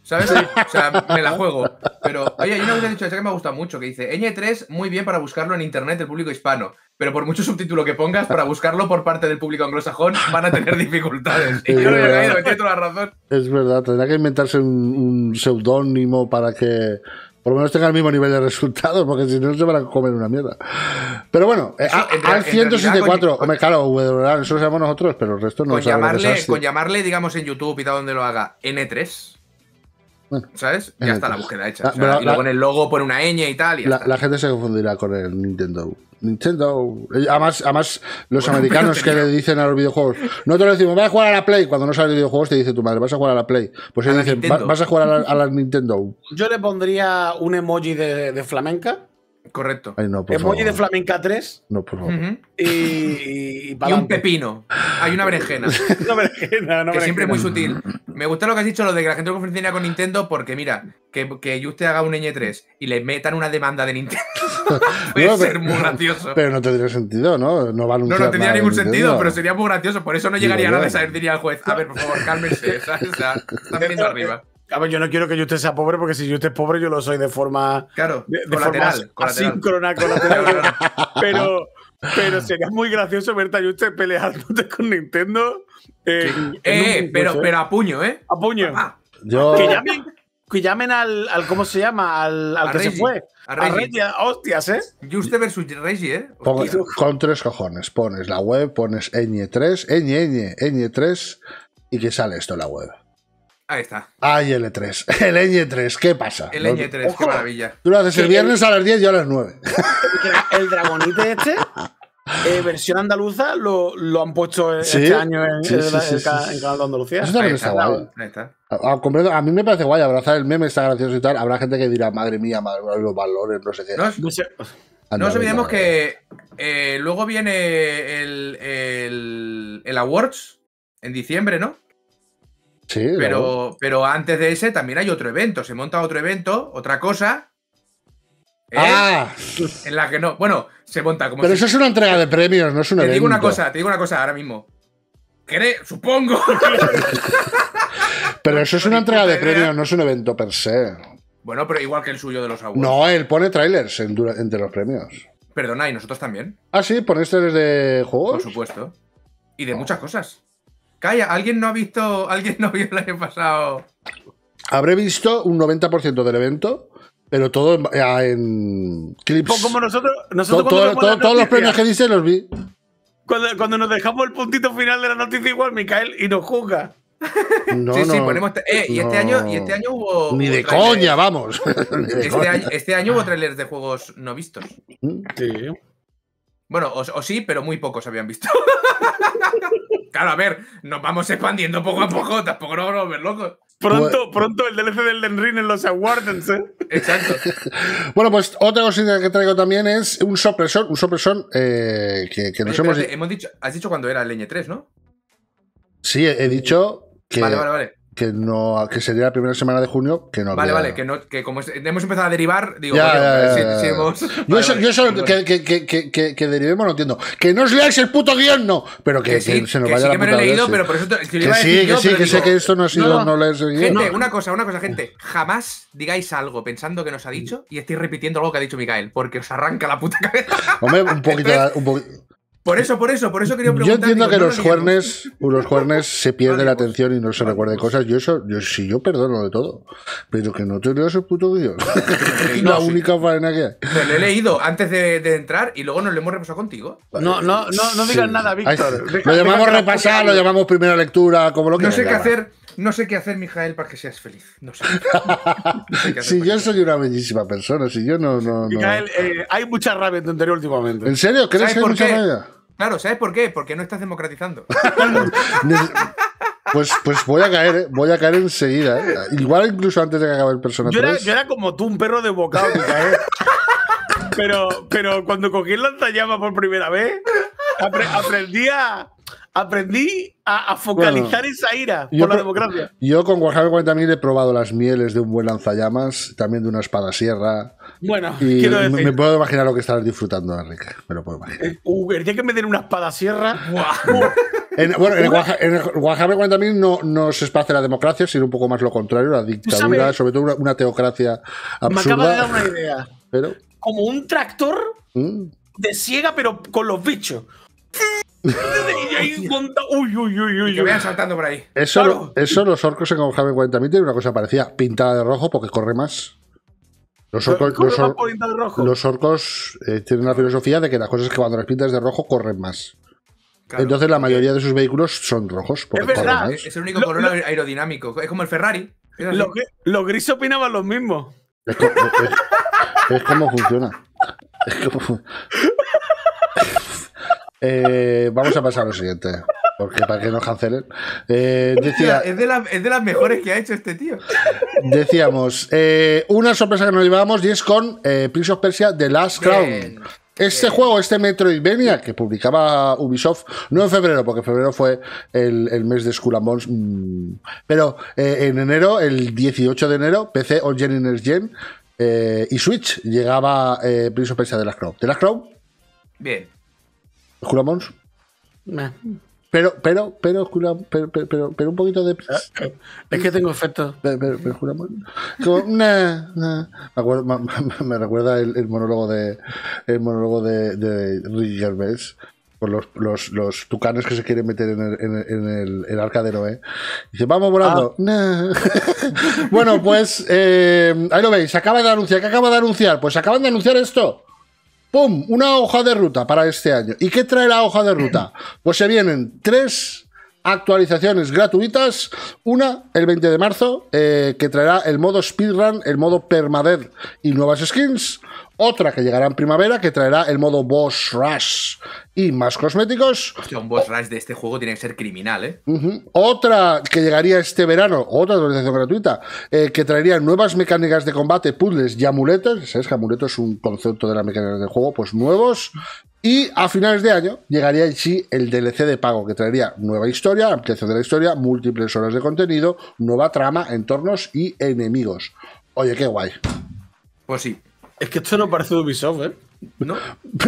¿Sabes? O sea, me la juego. Pero, oye, hay una cosa que he dicho que me ha gustado mucho, que dice, Ñ3, muy bien para buscarlo en internet del público hispano, pero por mucho subtítulo que pongas, para buscarlo por parte del público anglosajón, van a tener tificultades. Y yo no he caído, tiene toda la razón. Es verdad, tendrá que inventarse un seudónimo para que por lo menos tenga el mismo nivel de resultados, porque si no se van a comer una mierda. Pero bueno, al 164, hombre, claro, eso lo sabemos nosotros, pero el resto no lo sabemos. Con llamarle, digamos, en YouTube y tal donde lo haga, N3, bueno, ¿sabes? Ya está la búsqueda hecha. O sea, y luego en el logo pone una ñ y tal. Y la gente se confundirá con el Nintendo. Además los americanos que le dicen a los videojuegos, no te lo decimos, vas a jugar a la Play. Cuando no sale de videojuegos te dice tu madre, vas a jugar a la Play. Pues ellos dicen, vas a jugar a la Nintendo. Yo le pondría un emoji de flamenca. Correcto. Ay, no, emoji de flamenca 3. No, por favor. Y un pepino. Hay una berenjena. Que siempre es muy sutil. Me gusta lo que has dicho, lo de que la gente lo confundiría con Nintendo, porque mira, que Juste haga un Ñ3 y le metan una demanda de Nintendo puede ser muy gracioso. Pero no tendría sentido, ¿no? No va a anunciar. No tendría ningún sentido, pero sería muy gracioso. Por eso no llegaría a nada de saber, diría el juez. A ver, por favor, cálmense. Está viniendo arriba. A ver, yo no quiero que usted sea pobre, porque si usted es pobre, yo lo soy de forma. Claro, de forma asíncrona, colateral. Pero sería muy gracioso verte a usted peleándote con Nintendo. Pero a puño, ¿eh? A puño. Que llamen al ¿cómo se llama? Al que Reggie, se fue. A Reggie. Hostias, ¿eh? Juste versus Reggie, ¿eh? Con 3 cojones. Pones la web, pones Ñ3, Ñ3, y que sale esto en la web. Ahí está. Ay, L3. El Ñ3, ¿qué pasa? El Ñ3, qué maravilla. Tú lo haces el viernes a las 10 y yo a las 9. El dragonite este, versión andaluza, lo han puesto este año en Canal de Andalucía. Eso también está guay. Ahí está. A mí me parece guay, abrazar el meme está gracioso y tal. Habrá gente que dirá, madre mía, los valores, no sé qué. No nos olvidemos que luego viene el Awards en diciembre, ¿no? Sí, pero antes de ese también hay otro evento. Se monta otro evento, otra cosa. En la que no. Bueno, se monta como. Pero eso es una entrega de premios, no es un evento. Te digo una cosa ahora mismo. Supongo. Pero eso es una entrega de premios, no es un evento per se. Bueno, pero igual que el suyo de los awards. No, él pone trailers entre los premios. Perdona, ¿y nosotros también? Ah, sí, pones trailers de juegos. Por supuesto. Y de muchas cosas. Calla, ¿alguien no vio el año pasado? Habré visto un 90% del evento, pero todo en clips. Como nosotros todos los premios que dice los vi. Cuando nos dejamos el puntito final de la noticia igual, Micael, y nos juzga. Sí, ponemos. Y este año hubo. Ni de coña, vamos. Este año hubo trailers de juegos no vistos. Sí. Bueno, o sí, pero muy pocos habían visto. Claro, a ver, nos vamos expandiendo poco a poco, tampoco nos vamos a ver locos. Pronto el DLC del Elden Ring en los awards, ¿eh? Exacto. Bueno, pues otra cosita que traigo también es un sorpresón que nos hemos dicho. Has dicho cuando era el Ñ3, ¿no? Sí, he dicho que. Vale. Que sería la primera semana de junio, que no. Vale, que como hemos empezado a derivar, digo, si hemos. Yo eso que derivemos no entiendo. Que no os leáis el puto guión, no. Pero que se nos vaya la puta. Que me lo he leído, pero por eso lo iba a decir que sé que esto no ha sido no leerse el guión. Gente, una cosa, gente. Jamás digáis algo pensando que nos ha dicho y estáis repitiendo algo que ha dicho Micael, porque os arranca la puta cabeza. Hombre, un poquito. Por eso quería preguntar. Yo entiendo que los juernes se pierde la atención y no se recuerden cosas. Yo perdono de todo. Pero que no te leas el puto guión. Es la única faena que hay. Pero lo he leído antes de entrar y luego nos lo hemos repasado contigo. No digas nada, Víctor. Lo llamamos repasar, lo llamamos primera lectura, como lo que No sé qué hacer, Mijael, para que seas feliz. No sé. Si yo soy una bellísima persona, si yo no. Mijael, hay mucha rabia en tu interior últimamente. ¿En serio? ¿Crees que hay mucha rabia? Claro, ¿sabes por qué? Porque no estás democratizando. Pues voy a caer enseguida, ¿eh? Igual incluso antes de que acabe el Persona 3. Yo era como tú, un perro de bocado, Micael. Pero cuando cogí el lanzallamas por primera vez, aprendí a focalizar esa ira por la democracia. Yo con Warhammer 40.000 he probado las mieles de un buen lanzallamas, también de una espada sierra. Bueno, y me puedo imaginar lo que estarás disfrutando, Enrique. Me lo puedo imaginar. El día que me den una espada sierra, En Warhammer 40.000 no se esparce la democracia, sino un poco más lo contrario, la dictadura, sobre todo una teocracia absurda. Me acaba de dar una idea. Pero, como un tractor de siega, pero con los bichos. Que vayan saltando por ahí. Eso los orcos en Warhammer 40.000 tienen una cosa parecida, pintada de rojo porque corre más. Los orcos tienen la filosofía de que las cosas que cuando las pintas de rojo corren más. Claro, entonces la mayoría de sus vehículos son rojos. Es verdad, es el único color aerodinámico. Es como el Ferrari. Los grises opinaban lo mismo. Es como funciona. Vamos a pasar a lo siguiente. Porque para que nos cancelen. Decía, es de las mejores que ha hecho este tío. Decíamos, una sorpresa que nos llevábamos y es con Prince of Persia The Last Crown. Este juego, este Metroidvania que publicaba Ubisoft, no en febrero, porque febrero fue el mes de Skull and Bones, pero en enero, el 18 de enero, PC, All Gen y Next Gen y Switch, llegaba Prince of Persia The Last Crown. ¿The Last Crown? Bien. ¿Skull and Bones? Nah. Pero un poquito de... Es que tengo efectos. Me recuerda el monólogo de Ricky Gervais con los tucanes que se quieren meter en el arca de Noé. Dice, vamos volando. Bueno, pues ahí lo veis. Acaba de anunciar. ¿Qué acaba de anunciar? Pues acaban de anunciar esto. ¡Pum! Una hoja de ruta para este año. ¿Y qué trae la hoja de ruta? Pues se vienen 3 actualizaciones gratuitas. Una, el 20 de marzo, que traerá el modo speedrun, el modo permadeath y nuevas skins. Otra que llegará en primavera, que traerá el modo boss rush y más cosméticos. Hostia, un boss rush de este juego tiene que ser criminal, ¿eh? Otra que llegaría este verano, otra actualización gratuita, que traería nuevas mecánicas de combate, puzzles y amuletos. ¿Sabes que amuleto es un concepto de las mecánicas del juego? Pues nuevos. Y a finales de año llegaría sí el DLC de pago, que traería nueva historia, ampliación de la historia, múltiples horas de contenido, nueva trama, entornos y enemigos. Oye, qué guay. Pues sí. Es que esto no parece Ubisoft, ¿eh? ¿No?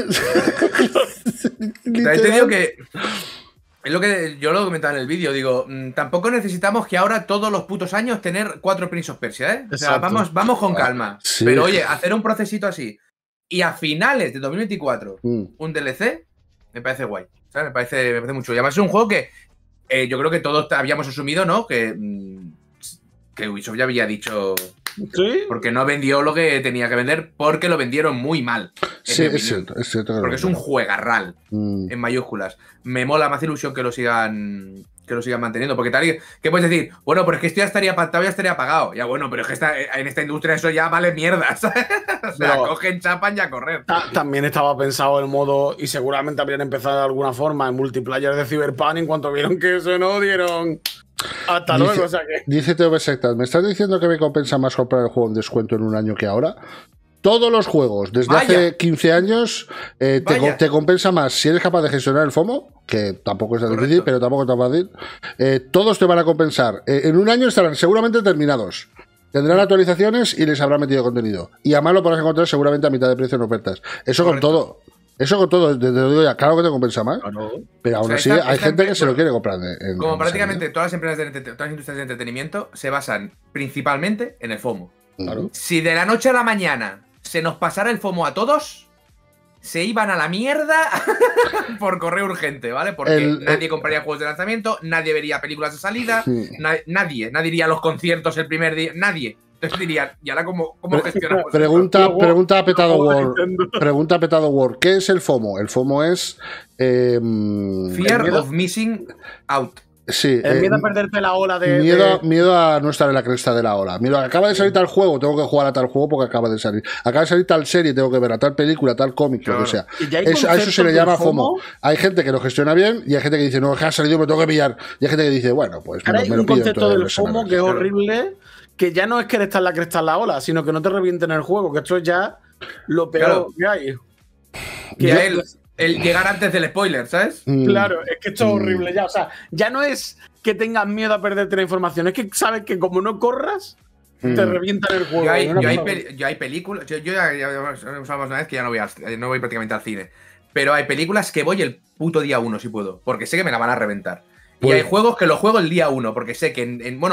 Te digo que... Es lo que yo lo comentaba en el vídeo, digo, tampoco necesitamos que ahora todos los putos años tener 4 Prince of Persia, ¿eh? O sea, vamos con calma. Sí. Pero oye, hacer un procesito así y a finales de 2024 un DLC, me parece guay. ¿Sabes? Me parece mucho. Y además es un juego que yo creo que todos habíamos asumido, ¿no? Que Ubisoft ya había dicho... ¿Sí? Porque no vendió lo que tenía que vender, porque lo vendieron muy mal. Sí, es cierto. Porque es un juegarral, en mayúsculas. Me mola más ilusión que lo sigan manteniendo. Porque tal, ¿qué puedes decir? Bueno, pero es que esto ya estaría pactado, ya estaría pagado. Ya bueno, pero es que en esta industria eso ya vale mierda, ¿sabes? O sea, pero cogen, chapan y a correr. También estaba pensado el modo, y seguramente habrían empezado de alguna forma, en multiplayer de Cyberpunk, en cuanto vieron que eso no dieron... Hasta luego, o sea que... Dice TV Sectas, ¿me estás diciendo que me compensa más comprar el juego en descuento en un año que ahora? Todos los juegos, desde hace 15 años, te compensa más si eres capaz de gestionar el FOMO, que tampoco es tan difícil, pero tampoco es tan fácil. Todos te van a compensar. En un año estarán seguramente terminados. Tendrán actualizaciones y les habrá metido contenido. Y además lo podrás encontrar seguramente a mitad de precio en ofertas. Eso con todo. Eso con todo, te lo digo ya, claro que te compensa más. Claro. Pero aún así hay gente que se lo quiere comprar. Como prácticamente todas las empresas todas las industrias de entretenimiento se basan principalmente en el FOMO. Claro. Si de la noche a la mañana se nos pasara el FOMO a todos, se iban a la mierda por correo urgente, ¿vale? Porque nadie compraría juegos de lanzamiento, nadie vería películas de salida, nadie iría a los conciertos el primer día, nadie. Entonces dirían, ¿y ahora cómo gestionamos? Pregunta a Petado World. ¿Qué es el FOMO? El FOMO es... Fear of Missing Out. Sí, el miedo a perderte la ola de... Miedo a no estar en la cresta de la ola. Miedo a que acaba de salir tal juego, tengo que jugar a tal juego porque acaba de salir. Acaba de salir tal serie, tengo que ver a tal película, tal cómic, lo que sea. A eso se le llama FOMO. Hay gente que lo gestiona bien y hay gente que dice, no, que ha salido, me tengo que pillar. Y hay gente que dice, bueno, pues me lo pillo. Hay un concepto del FOMO que es horrible, que ya no es querer estar en la cresta de la ola, sino que no te revienten el juego, que esto es ya lo peor que hay. Que el llegar antes del spoiler, ¿sabes? Claro, es que esto es horrible ya. O sea, ya no es que tengas miedo a perderte la información, es que sabes que como no corras, te revientan el juego. Yo hay películas. Yo ya hablamos una vez que ya no voy prácticamente al cine. pero hay películas que voy el puto día 1 si puedo, porque sé que me la van a reventar. Pues, y hay juegos que los juego el día 1, porque sé que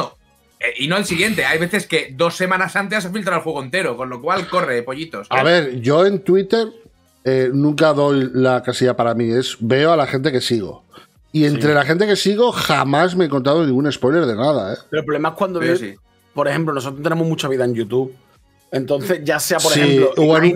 y no el siguiente. Hay veces que 2 semanas antes se filtra el juego entero, con lo cual corre, pollitos. A ver, yo en Twitter nunca doy la casilla para mí, veo a la gente que sigo. Y entre la gente que sigo jamás me he encontrado ningún spoiler de nada, ¿eh? Pero el problema es cuando por ejemplo, nosotros tenemos mucha vida en YouTube. Entonces, ya sea, por ejemplo...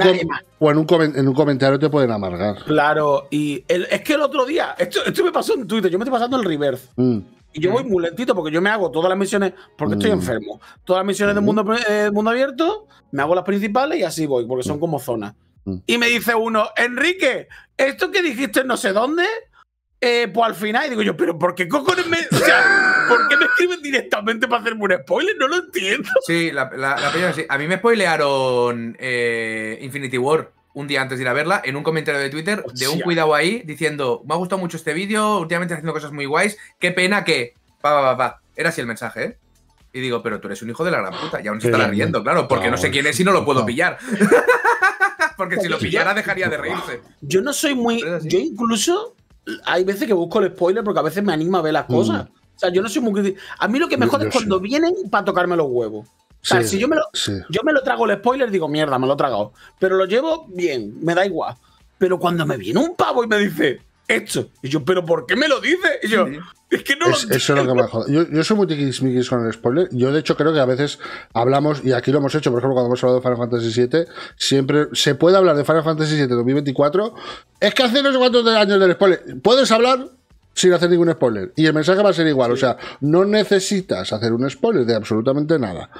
O en un comentario te pueden amargar. Claro, y es que el otro día... Esto me pasó en Twitter, yo me estoy pasando el reverse. Y yo voy muy lentito porque yo me hago todas las misiones, porque estoy enfermo. Todas las misiones del mundo abierto, me hago las principales y así voy, porque son como zonas. Y me dice uno, Enrique, ¿esto que dijiste no sé dónde? Pues al final, y digo yo, pero ¿por qué cojones ¿por qué me escriben directamente para hacerme un spoiler? No lo entiendo. Sí, la peña sí. A mí me spoilearon Infinity War un día antes de ir a verla en un comentario de Twitter de un cuidado ahí diciendo, me ha gustado mucho este vídeo, últimamente haciendo cosas muy guays, qué pena que... Era así el mensaje, ¿eh? Y digo, pero tú eres un hijo de la gran puta. Y aún se estará riendo, claro, porque no sé quién es y no lo puedo pillar. Porque si lo pillara dejaría de reírse. Yo no soy muy... Yo incluso... Hay veces que busco el spoiler porque a veces me anima a ver las cosas. O sea, yo no soy muy crítico. A mí lo que me jode es cuando vienen para tocarme los huevos. O sea, si yo me lo trago el spoiler, digo, mierda, me lo he tragado. Pero lo llevo bien, me da igual. Pero cuando me viene un pavo y me dice esto, y yo, ¿pero por qué me lo dice? Y yo, es que no lo entiendo. Eso es lo que me jode. Yo soy muy tiquismiquis con el spoiler. Yo, de hecho, creo que a veces hablamos, y aquí lo hemos hecho, por ejemplo, cuando hemos hablado de Final Fantasy VII, siempre se puede hablar de Final Fantasy VII 2024. Es que hace no sé cuántos años del spoiler. Puedes hablar sin hacer ningún spoiler. Y el mensaje va a ser igual. Sí. O sea, no necesitas hacer un spoiler de absolutamente nada.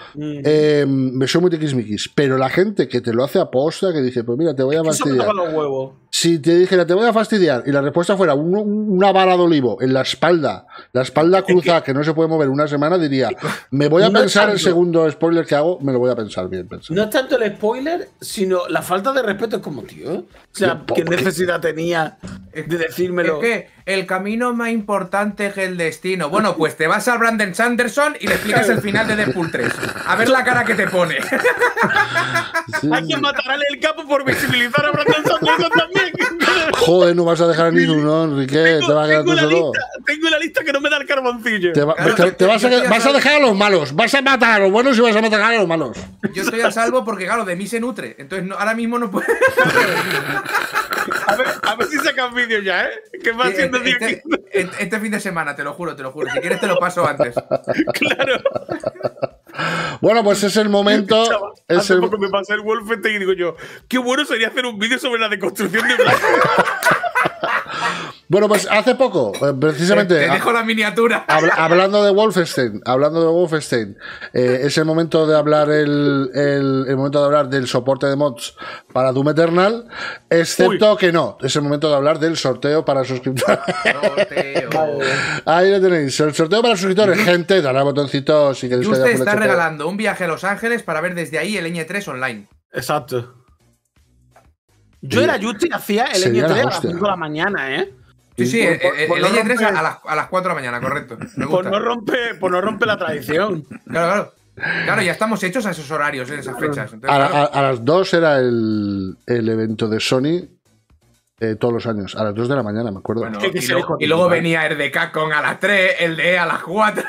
Me soy muy tiquismiquis. Pero la gente que te lo hace aposta, que dice, pues mira, te voy a fastidiar. Si te dijera, te voy a fastidiar, y la respuesta fuera una bala de olivo en la espalda cruzada, que no se puede mover una semana, diría, me voy a pensar el segundo spoiler que hago, me lo voy a pensar bien. No es tanto el spoiler, sino la falta de respeto. Es como, tío, o sea, ¿qué necesidad tenía de decírmelo? Es que el camino más importante es el destino. Bueno, pues te vas a Brandon Sanderson y le explicas el final de Deadpool 3. A ver la cara que te pone. Sí. Hay que matar al El Capo por visibilizar a Brandon Sanderson también. Joder, no vas a dejar ni uno, Enrique. Te va a quedar tú solo. Tengo la lista que no me da el carboncillo. Vas a dejar a los malos. Vas a matar a los buenos y vas a matar a los malos. Yo estoy a salvo porque, claro, de mí se nutre. Entonces, ahora mismo no puedo. A ver si sacan vídeo ya, ¿eh? Que va haciendo este fin de semana, te lo juro. Si quieres te lo paso antes. Claro. Bueno, pues es el momento. Hace poco me pasé el Wolfenstein y digo yo, qué bueno sería hacer un vídeo sobre la deconstrucción de Black. Bueno, pues hace poco, precisamente. Te dejo la miniatura. Hablando de Wolfenstein, es el momento de hablar el momento de hablar del soporte de mods para Doom Eternal, excepto que no, es el momento de hablar del sorteo para suscriptores. Ahí lo tenéis, el sorteo para suscriptores, gente, dale al botoncito si queréis. Usted está regalando un viaje a Los Ángeles para ver desde ahí el Ñ3 online. Exacto. Yo era Justi y hacía el Ñ3 a las 5 de la mañana, ¿eh? Sí, el Ñ3 a las 4 de la mañana, correcto. Pues no rompe la tradición. Claro, ya estamos hechos a esos horarios, en esas fechas. Entonces, a las 2 era el evento de Sony todos los años. A las 2 de la mañana, me acuerdo. Bueno, y luego venía el de Capcom a las 3, el de a las 4.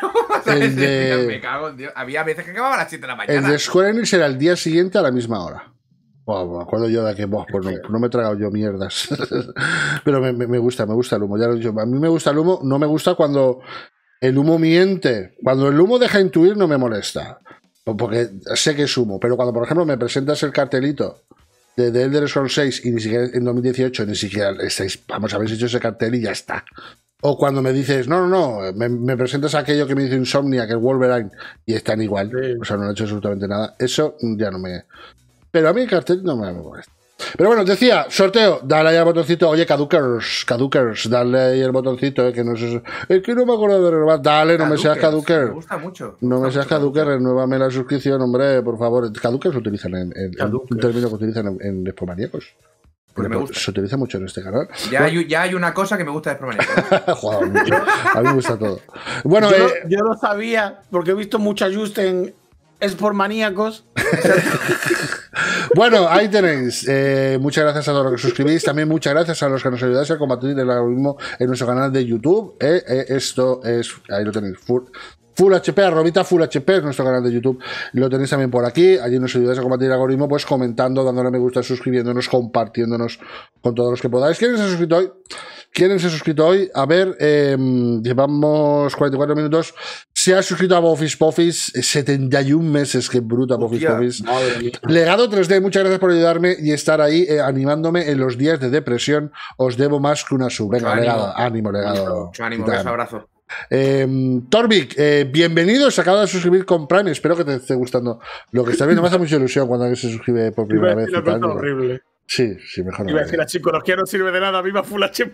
Me cago en Dios. Había veces que acababa a las 7 de la mañana. El de Square Enix era el día siguiente a la misma hora. Me acuerdo yo de que pues no me he tragado yo mierdas. Pero me gusta el humo. Ya lo he dicho. A mí me gusta el humo. No me gusta cuando el humo miente. Cuando el humo deja intuir no me molesta. Porque sé que es humo. Pero cuando, por ejemplo, me presentas el cartelito de Elder Scrolls 6 y ni siquiera en 2018 ni siquiera habéis hecho ese cartel y ya está. O cuando me dices, no, me presentas aquello que me dice Insomnia, que es Wolverine, y están igual. Sí. O sea, no he hecho absolutamente nada. Eso ya no me... Pero a mí el cartel no me molesta. Pero bueno, decía, sorteo, dale ahí al botoncito. Oye, Cadukers, dale ahí el botoncito, que no sé. Es que no me acuerdo de renovar. Dale, no me seas Caduker. Me gusta mucho. No me seas Caduker, renuévame la suscripción, hombre, por favor. Cadukers utilizan un término que utilizan en Despomaníacos. Pues me gusta. Se utiliza mucho en este canal. Ya hay una cosa que me gusta de Despomaníacos. Joder, mucho. A mí me gusta todo. Bueno, yo lo sabía porque he visto mucha Just es por maníacos. Bueno, ahí tenéis. Muchas gracias a todos los que suscribís. También muchas gracias a los que nos ayudáis a combatir el algoritmo en nuestro canal de YouTube. Esto es, ahí lo tenéis. Full HP, arrobita Full HP es nuestro canal de YouTube. Lo tenéis también por aquí. Allí nos ayudáis a combatir el algoritmo, pues comentando, dándole a me gusta, suscribiéndonos, compartiéndonos con todos los que podáis. ¿Quién se ha suscrito hoy? ¿Quién se ha suscrito hoy? A ver, llevamos 44 minutos. Se ha suscrito a Bofis Pofis, 71 meses, qué bruta Bofis Pofis. Legado 3D, muchas gracias por ayudarme y estar ahí animándome en los días de depresión. Os debo más que una sub. Venga, Legado, ánimo, Legado. Mucho ánimo, un abrazo. Torvik, bienvenido, se acaba de suscribir con Prime. Espero que te esté gustando lo que estás viendo. Me hace mucha ilusión cuando alguien se suscribe por primera vez. Es horrible. Sí, mejor. Iba a decir a chicos, no sirve de nada, viva Full HP.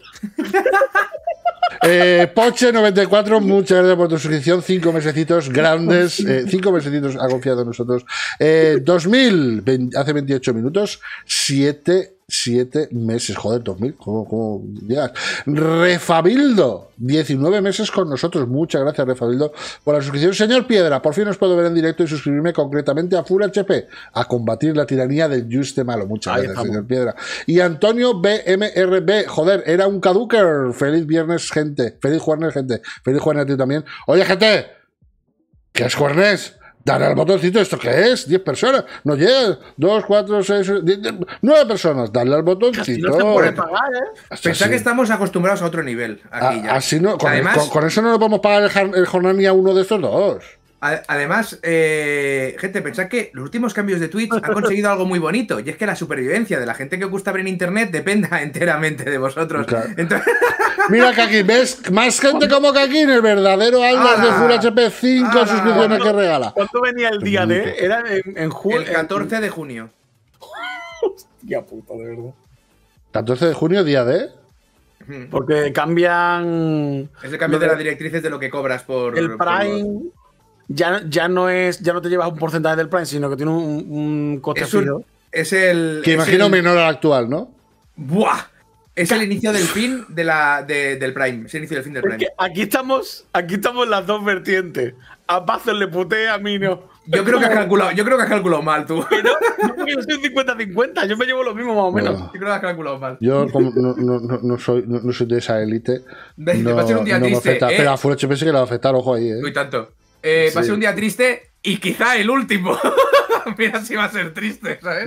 Poche94, muchas gracias por tu suscripción. 5 mesecitos grandes. 5 mesecitos ha confiado en nosotros. 2000, hace 28 minutos. 7 meses. Joder, 2000. ¿Cómo llegas? Refabildo, 19 meses con nosotros. Muchas gracias, Refabildo, por la suscripción. Señor Piedra, por fin os puedo ver en directo y suscribirme concretamente a Full HP, a combatir la tiranía del Juste Malo. Muchas gracias, señor Piedra. Y Antonio BMRB, joder, era un caduker. Feliz viernes, gente. Feliz jueves, gente. Feliz jueves a ti también. Oye, gente, ¿qué es jueves? Dale al botoncito, ¿esto qué es? 10 personas. No llega. 2, 4, 6, 9 personas. Dale al botoncito. No se puede pagar, Pensad que estamos acostumbrados a otro nivel. Aquí ya. Así no, Además, con eso no le podemos pagar el jornal ni a uno de estos dos. Además, gente, pensad que los últimos cambios de Twitch han conseguido algo muy bonito, y es que la supervivencia de la gente que os gusta ver en internet dependa enteramente de vosotros. Claro. Entonces... Mira, Kakin, ¿ves? Más gente como Kakin, el verdadero Aldas de Full HP, 5 suscripciones que regala. ¿Cuándo venía el día de? Era en junio. El 14 de junio. Hostia puta, de verdad. 14 de junio, día de. Porque cambian. Es el cambio de las directrices de lo que cobras por. El Prime. Ya no te llevas un porcentaje del Prime, sino que tiene un coste fijo. Es el. Que imagino menor al actual, ¿no? ¡Buah! Es el inicio del fin del Prime. Es el inicio del fin del Prime. Aquí estamos las dos vertientes. A Pazos le putea, a mí no. Yo creo que has calculado mal, tú. Pero yo soy 50-50, yo me llevo lo mismo más o menos. Yo creo que has calculado mal. Yo como no soy de esa élite. Va a ser un día triste. Pero a Full HP sí que le va a afectar, ojo ahí. Uy, tanto. Va a ser un día triste y quizá el último. Mira si va a ser triste, ¿sabes?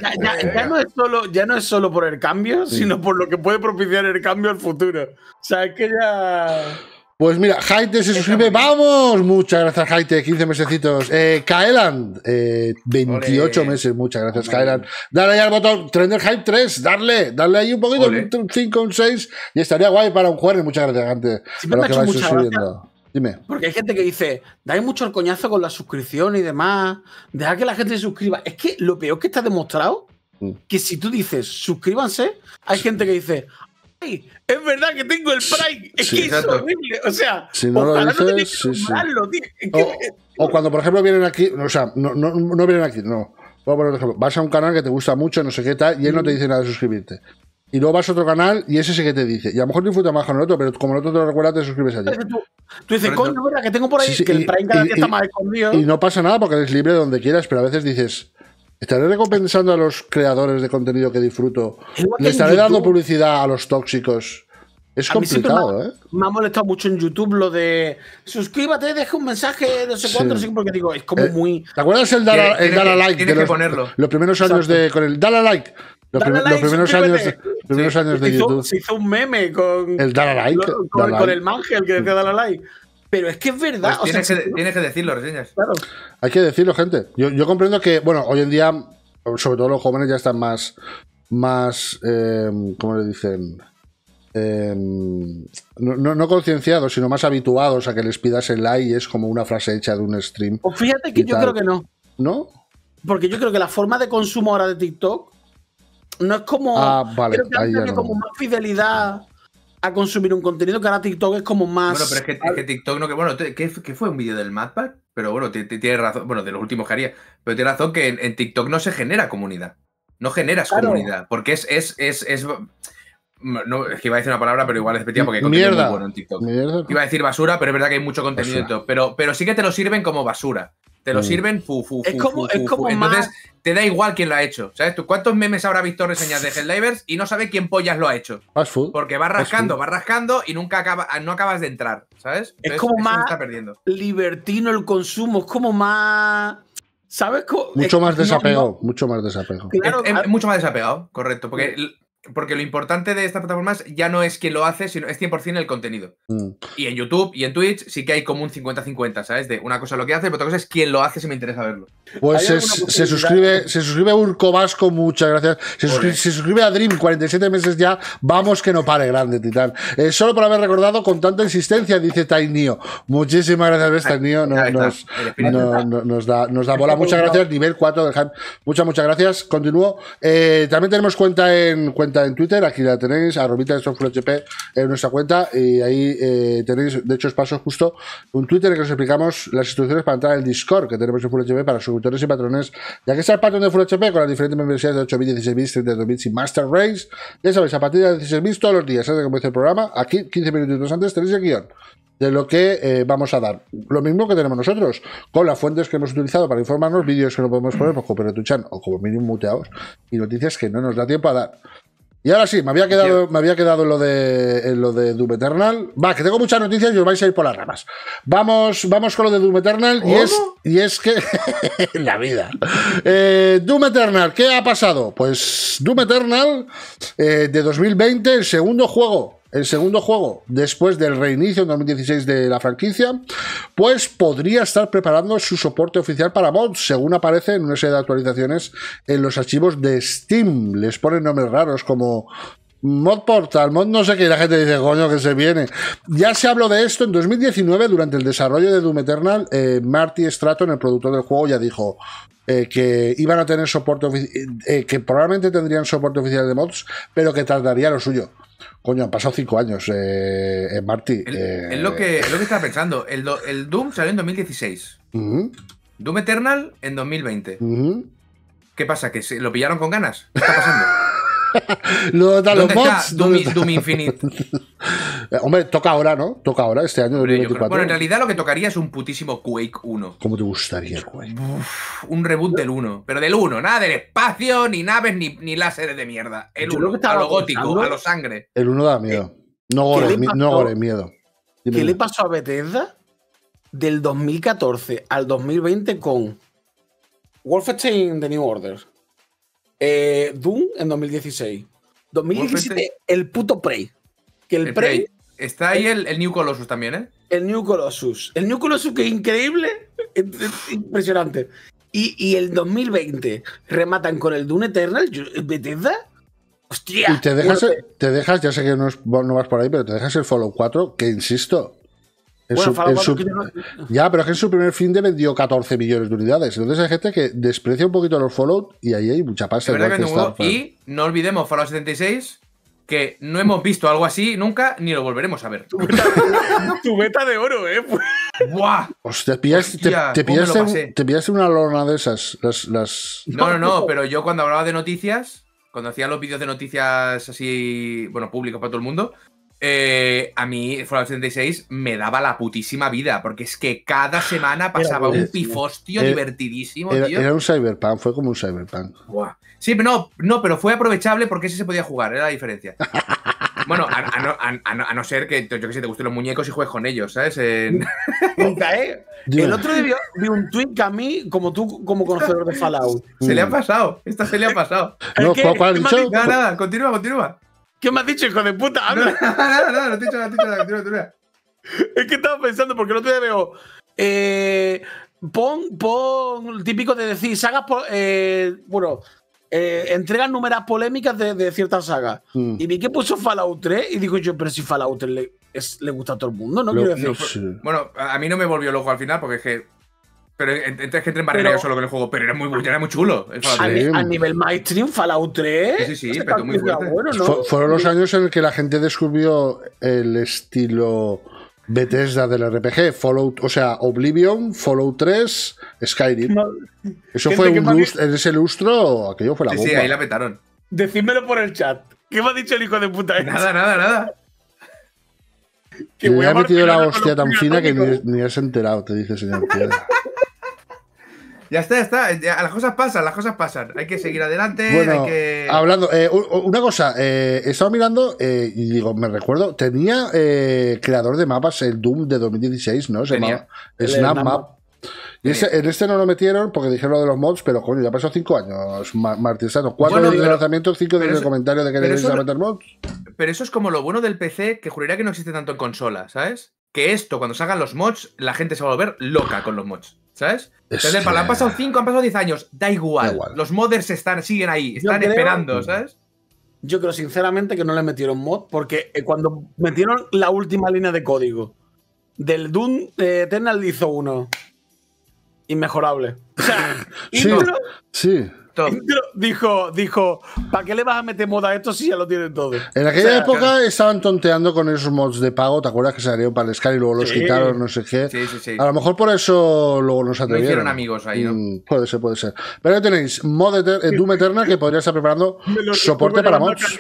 Ya no es solo por el cambio, sino por lo que puede propiciar el cambio al futuro. O sea, es que ya. Pues mira, Jaite se suscribe. ¡Vamos! Muchas gracias, Jaite. 15 mesecitos. Kaeland, 28 meses. Muchas gracias, Kaeland. Dale ahí al botón. Trender Hype 3. Darle ahí un poquito. Un 5, un 6. Y estaría guay para un jueves. Muchas gracias, gente. Siempre me ha hecho mucha gracia. Dime. Porque hay gente que dice, dais mucho el coñazo con la suscripción y demás, deja que la gente se suscriba. Es que lo peor que está demostrado, que si tú dices, suscríbanse, hay gente que dice, ¡ay, es verdad que tengo el Prime! Es que es horrible. O sea, si no ojalá lo dices, no comprarlo, tío. O cuando, por ejemplo, vienen aquí, o sea, no vienen aquí, no. Voy a poner un ejemplo. Vas a un canal que te gusta mucho, no sé qué tal, y él no te dice nada de suscribirte. Y luego vas a otro canal y ese sí que te dice. Y a lo mejor disfruta más con el otro, pero como el otro te lo recuerda, te suscribes allí. Tú dices, coño, ¿verdad? Que tengo por ahí que el Prime cada día está más escondido. Y no pasa nada porque eres libre donde quieras, pero a veces dices, ¿estaré recompensando a los creadores de contenido que disfruto? ¿Le estaré dando publicidad a los tóxicos? Es complicado, me ha molestado mucho en YouTube lo de suscríbete, deja un mensaje, no sé cuánto, porque digo, es como muy. ¿Te acuerdas el dar a like? Tienes que ponerlo. Los primeros años con el dar a like. Los primeros años de YouTube. Se hizo un meme con el dar a like. Con el Mangel que decía dar a like. Pero es que es verdad. Pues tienes que decirlo, reseñas. Claro. Hay que decirlo, gente. Yo comprendo que, bueno, hoy en día, sobre todo los jóvenes ya están más ¿cómo le dicen? No concienciados, sino más habituados a que les pidas el like y es como una frase hecha de un stream. Pues fíjate que yo creo que no. ¿No? Porque yo creo que la forma de consumo ahora de TikTok no es como. Vale. Creo que antes había como más fidelidad a consumir un contenido, que ahora TikTok es como más. Bueno, pero es que TikTok no. Bueno, ¿qué fue un vídeo del MadPad? Pero bueno, tienes razón. Bueno, de los últimos que haría. Pero tienes razón que en TikTok no se genera comunidad. No generas comunidad. Porque no, es que iba a decir una palabra, pero igual es repetida porque hay contenido muy bueno en TikTok. Iba a decir basura, pero es verdad que hay mucho contenido en TikTok. Pero sí que te lo sirven como basura. Te lo sirven, Es como Entonces, más... te da igual quién lo ha hecho. ¿Sabes? ¿Tú cuántos memes habrá visto reseñas de Helldivers y no sabe quién pollas lo ha hecho? Fast food. Porque va rascando y nunca no acabas de entrar, ¿sabes? Es como más está perdiendo. libertino el consumo, es como más... ¿Sabes? Mucho más desapego, mucho más desapego. Claro, es mucho más desapegado, correcto. Porque lo importante de estas plataformas ya no es quién lo hace, sino es 100% el contenido. Y en YouTube y en Twitch sí que hay como un 50-50, ¿sabes? De una cosa lo que hace, pero otra cosa es quién lo hace si me interesa verlo. Pues se suscribe Urco Vasco, muchas gracias. Se suscribe a Dream, 47 meses ya. Vamos que no pare, grande, Titán. Solo por haber recordado con tanta insistencia, dice Tainio. Muchísimas gracias, Tainio. Nos da bola. Muchas gracias, nivel 4 del hype. Muchas gracias. Continúo. También tenemos cuenta en Twitter, aquí la tenéis, @FullHP en nuestra cuenta, y ahí tenéis, de hecho os paso justo un Twitter en que os explicamos las instrucciones para entrar al Discord que tenemos en Full HP para suscriptores y patrones, ya que está el patrón de Full HP con las diferentes membresías de 8 bits, 16 bits, 32 bits y Master Race. Ya sabéis, a partir de 16 bits todos los días, antes de que comience el programa, aquí 15 minutitos antes tenéis el guión de lo que vamos a dar. Lo mismo que tenemos nosotros, con las fuentes que hemos utilizado para informarnos, vídeos que no podemos poner, pues como Tuchan o como mínimo muteados, y noticias que no nos da tiempo a dar. Y ahora sí, me había quedado en lo de Doom Eternal. Va, que tengo muchas noticias y os vais a ir por las ramas. Vamos con lo de Doom Eternal. Y es que la vida. Doom Eternal, ¿qué ha pasado? Pues Doom Eternal de 2020, el segundo juego después del reinicio en 2016 de la franquicia, pues podría estar preparando su soporte oficial para mods, según aparece en una serie de actualizaciones en los archivos de Steam. Les ponen nombres raros como Mod Portal, Mod no sé qué, y la gente dice, coño, que se viene. Ya se habló de esto en 2019, durante el desarrollo de Doom Eternal. Marty Stratton, el productor del juego, ya dijo que iban a tener soporte que probablemente tendrían soporte oficial de mods, pero que tardaría lo suyo. Coño, han pasado 5 años, Marty. Es lo que estaba pensando. El Doom salió en 2016. Doom Eternal en 2020. ¿Qué pasa? ¿Que lo pillaron con ganas? ¿Qué está pasando? ¿Dónde está Doom Infinite? Hombre, toca ahora, ¿no? Toca ahora, este año 2024. Bueno, en realidad lo que tocaría es un putísimo Quake 1. ¿Cómo te gustaría el Quake? Un reboot del 1. Pero del 1, nada del espacio, ni naves, ni láseres de mierda. El 1, a lo gótico, a lo sangre. El 1 da miedo. No gore, miedo. ¿Qué le pasó a Bethesda del 2014 al 2020 con Wolfenstein The New Order? Doom en 2016. 2017, el puto Prey. Que el Prey. Está ahí el New Colossus también, ¿eh? El New Colossus. El New Colossus, que es increíble. Impresionante. Y el 2020 rematan con el Doom Eternal. ¿Bethesda? ¡Hostia! Y te dejas, ya sé que no vas por ahí, pero te dejas el Fallout 4, que insisto. Ya, pero es que en su primer fin de vendió 14 millones de unidades. Entonces hay gente que desprecia un poquito los Fallout y ahí hay mucha pasta. Y no olvidemos Fallout 76, que no hemos visto algo así nunca, ni lo volveremos a ver. Tu beta de oro, ¡Buah! Hostia, te pillaste una lona de esas. No, pero yo cuando hablaba de noticias, cuando hacía los vídeos de noticias así, bueno, públicos para todo el mundo, a mí Fallout 76 me daba la putísima vida, porque es que cada semana pasaba un pifostio divertidísimo, tío. Era un Cyberpunk, fue como un Cyberpunk. Buah. Sí, pero no, pero fue aprovechable porque ese se podía jugar, era la diferencia. Bueno, a no ser que, yo que sé, te gusten los muñecos y juegues con ellos, ¿sabes? Nunca, El otro día vi un tweet que a mí, como tú, como conocedor de Fallout, se le ha pasado. Esta se le ha pasado. No, ¿cuál has dicho? Nada, continúa. ¿Qué me has dicho, hijo de puta? Habla. No, no te he dicho nada, continúa. Es que estaba pensando, porque el otro día veo. Pon el típico de decir sagas. Entregan números polémicas de ciertas sagas. Y vi que puso Fallout 3 y digo yo, pero si Fallout 3 le gusta a todo el mundo, ¿no? Quiero decir. Sí. Bueno, a mí no me volvió loco al final, porque es que. Pero entonces que entré en barrera yo solo con el juego, pero era muy chulo. A nivel mainstream, Fallout 3. Sí, pero muy fuerte. Bueno, ¿no? Fueron los años en los que la gente descubrió el estilo Bethesda del RPG. Fallout, o sea, Oblivion, Fallout 3, Skyrim. Eso fue en ese lustro, aquello fue la bomba. Sí, ahí la petaron. Decídmelo por el chat. ¿Qué me ha dicho el hijo de puta? Nada. Que me ha metido la hostia tan fina que ni has enterado, te dice señor Piedra. Ya está. Las cosas pasan. Hay que seguir adelante. Bueno, hay que... hablando, una cosa, he estado mirando y digo, me recuerdo, tenía creador de mapas el Doom de 2016, ¿no? Se llamaba Snap Map. Y en este no lo metieron porque dijeron lo de los mods, pero coño, ya pasó 5 años, Martín Sano. 4 desde el lanzamiento, 5 desde el comentario de que debéis meter mods. Pero eso es como lo bueno del PC, que juraría que no existe tanto en consola, ¿sabes? Que esto, cuando salgan los mods, la gente se va a volver loca con los mods, ¿sabes? Entonces, han pasado 5, han pasado 10 años, da igual. Los modders siguen ahí, están esperando, ¿sabes? Yo creo sinceramente que no le metieron mod, porque cuando metieron la última línea de código del Doom Eternal hizo uno inmejorable. O sea, sí. Dijo, ¿para qué le vas a meter mod a esto si ya lo tienen todo? En aquella época estaban tonteando con esos mods de pago, ¿te acuerdas que salieron para el Sky y luego los quitaron, no sé qué? Sí. A lo mejor por eso luego nos atrevieron. No hicieron amigos ahí, ¿no? Puede ser. Pero ya tenéis Doom Eternal que podría estar preparando soporte para mods.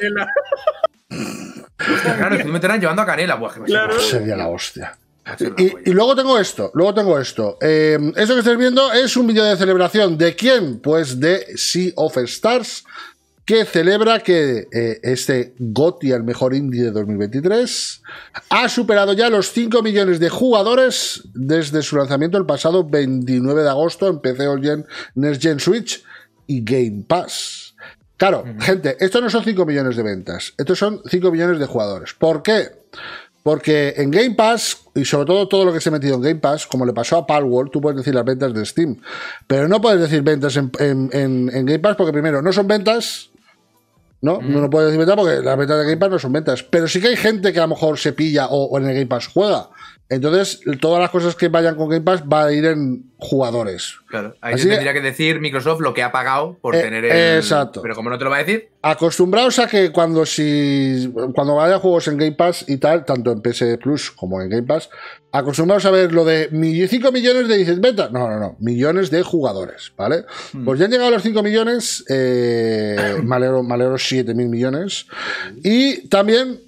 Claro, Doom Eternal llevando a Canela. Claro. Sería la hostia. Y luego tengo esto. Esto que estáis viendo es un vídeo de celebración. ¿De quién? Pues de Sea of Stars, que celebra que este GOTY, el mejor indie de 2023, ha superado ya los 5 millones de jugadores desde su lanzamiento el pasado 29 de agosto en PC All Gen, Next Gen Switch y Game Pass. Claro, gente, estos no son 5 millones de ventas, estos son 5 millones de jugadores. ¿Por qué? Porque en Game Pass, y sobre todo lo que se ha metido en Game Pass, como le pasó a Palworld, tú puedes decir las ventas de Steam, pero no puedes decir ventas en Game Pass porque primero no son ventas, ¿no? No puedes decir ventas porque las ventas de Game Pass no son ventas, pero sí que hay gente que a lo mejor se pilla o en el Game Pass juega. Entonces, todas las cosas que vayan con Game Pass va a ir en jugadores. Claro, ahí se tendría que decir Microsoft lo que ha pagado por tener el... Exacto. Pero como no te lo va a decir... Acostumbraos a que cuando vaya juegos en Game Pass y tal, tanto en PS Plus como en Game Pass, acostumbraos a ver lo de 5 millones de dices ventas. No, millones de jugadores, ¿vale? Pues ya han llegado a los 5 millones, me alegro 7.000 millones. Y también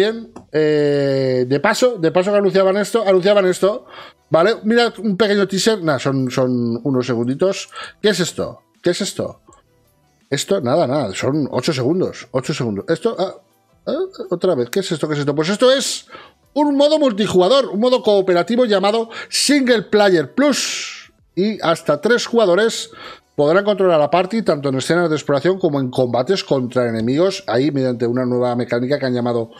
de paso que anunciaban esto, ¿vale? Mira un pequeño teaser, son unos segunditos. ¿Qué es esto? Esto, nada, son 8 segundos. Esto, otra vez, ¿qué es esto? Pues esto es un modo multijugador, un modo cooperativo llamado Single Player Plus. Y hasta 3 jugadores podrán controlar la party tanto en escenas de exploración como en combates contra enemigos, ahí mediante una nueva mecánica que han llamado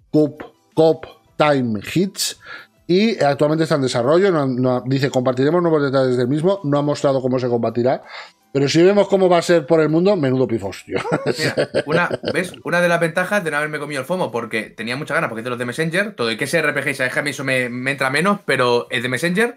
Cop Time Hits, y actualmente está en desarrollo. Dice, compartiremos nuevos detalles del mismo, no ha mostrado cómo se combatirá, pero si vemos cómo va a ser por el mundo, menudo pifostio. Mira, ¿ves? Una de las ventajas de no haberme comido el FOMO, porque tenía muchas ganas, porque es de los de Messenger, todo y que ese RPG, sabes que a mí eso me entra menos, pero es de Messenger,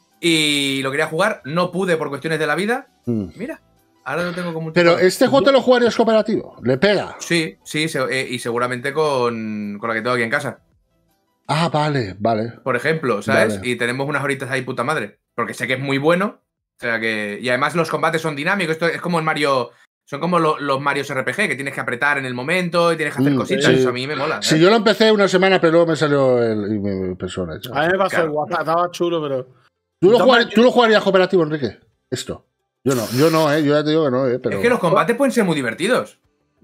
y lo quería jugar, no pude por cuestiones de la vida. Mira, ahora lo tengo como... Pero este juego te lo jugarías cooperativo, ¿le pega? Sí, y seguramente con la que tengo aquí en casa. Ah, vale. Por ejemplo, ¿sabes? Vale. Y tenemos unas horitas ahí puta madre, porque sé que es muy bueno, o sea que... Y además los combates son dinámicos, esto es como el Mario... Son como los Marios RPG, que tienes que apretar en el momento y tienes que hacer cositas. Sí. Eso a mí me mola. Sí, yo lo empecé una semana, pero luego me salió mi persona. A mí me pasó igual, estaba chulo, pero... ¿Tú lo jugarías cooperativo, Enrique? Esto. Yo no, yo ya te digo que no, pero... Es que los combates pueden ser muy divertidos.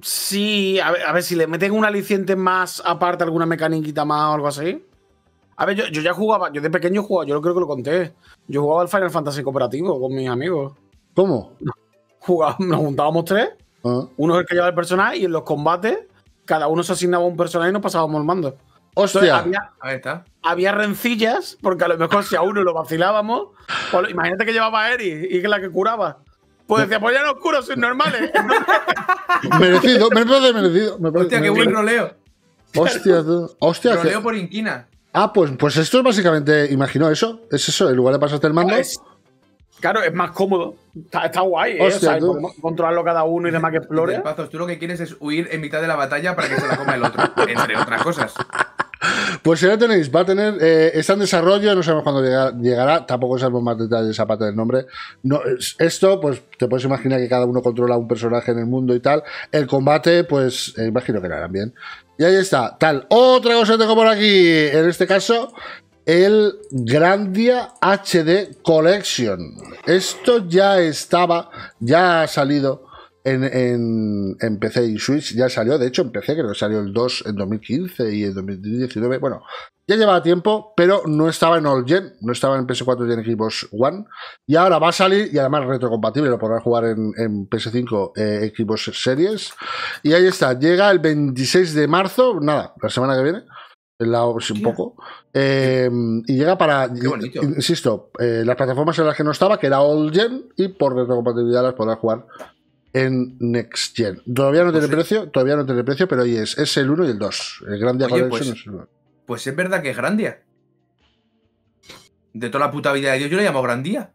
Sí, a ver si le meten un aliciente más aparte, alguna mecaniquita más o algo así. A ver, yo ya jugaba, yo de pequeño jugaba, yo creo que lo conté. Yo jugaba al Final Fantasy cooperativo con mis amigos. ¿Cómo? Nos juntábamos 3, uno es el que llevaba el personaje, y en los combates cada uno se asignaba un personaje y nos pasábamos el mando. ¡Hostia! Entonces, había rencillas, porque a lo mejor si a uno lo vacilábamos, pues, imagínate que llevaba a Eri y que es la que curaba. Pues decía, pues ya no curo, sois normales. Merecido, me parece merecido. Hostia, qué buen roleo. Hostia. Roleo por inquina. Ah, pues esto es básicamente, imagino eso. Es eso, en lugar de pasarte el mando. Claro, es más cómodo. Está guay, Hostia, podemos controlarlo cada uno y demás que explore. Pazos, tú lo que quieres es huir en mitad de la batalla para que se la coma el otro, entre otras cosas. Pues ya tenéis, va a tener, está en desarrollo, no sabemos cuándo llegará, tampoco sabemos más detalles aparte del nombre. No, esto, pues te puedes imaginar que cada uno controla un personaje en el mundo y tal. El combate, pues imagino que lo harán bien. Y ahí está, tal. Otra cosa que tengo por aquí, en este caso, el Grandia HD Collection. Esto ya ha salido en PC y Switch, ya salió. De hecho, en PC creo que salió el 2 en 2015 y en 2019. Bueno, ya llevaba tiempo, pero no estaba en All Gen, no estaba en PS4 y en Xbox One. Y ahora va a salir, y además retrocompatible, lo podrás jugar en PS5, Xbox Series. Y ahí está, llega el 26 de marzo, nada, la semana que viene. Un poco. Y llega para, insisto, las plataformas en las que no estaba, que era All Gen, y por retrocompatibilidad las podrás jugar en Next Gen. Todavía no tiene precio, pero ahí es el 1 y el 2. El Grandia Collection es el 1. Pues es verdad que es Grandia. De toda la puta vida de Dios, yo le llamo Grandia.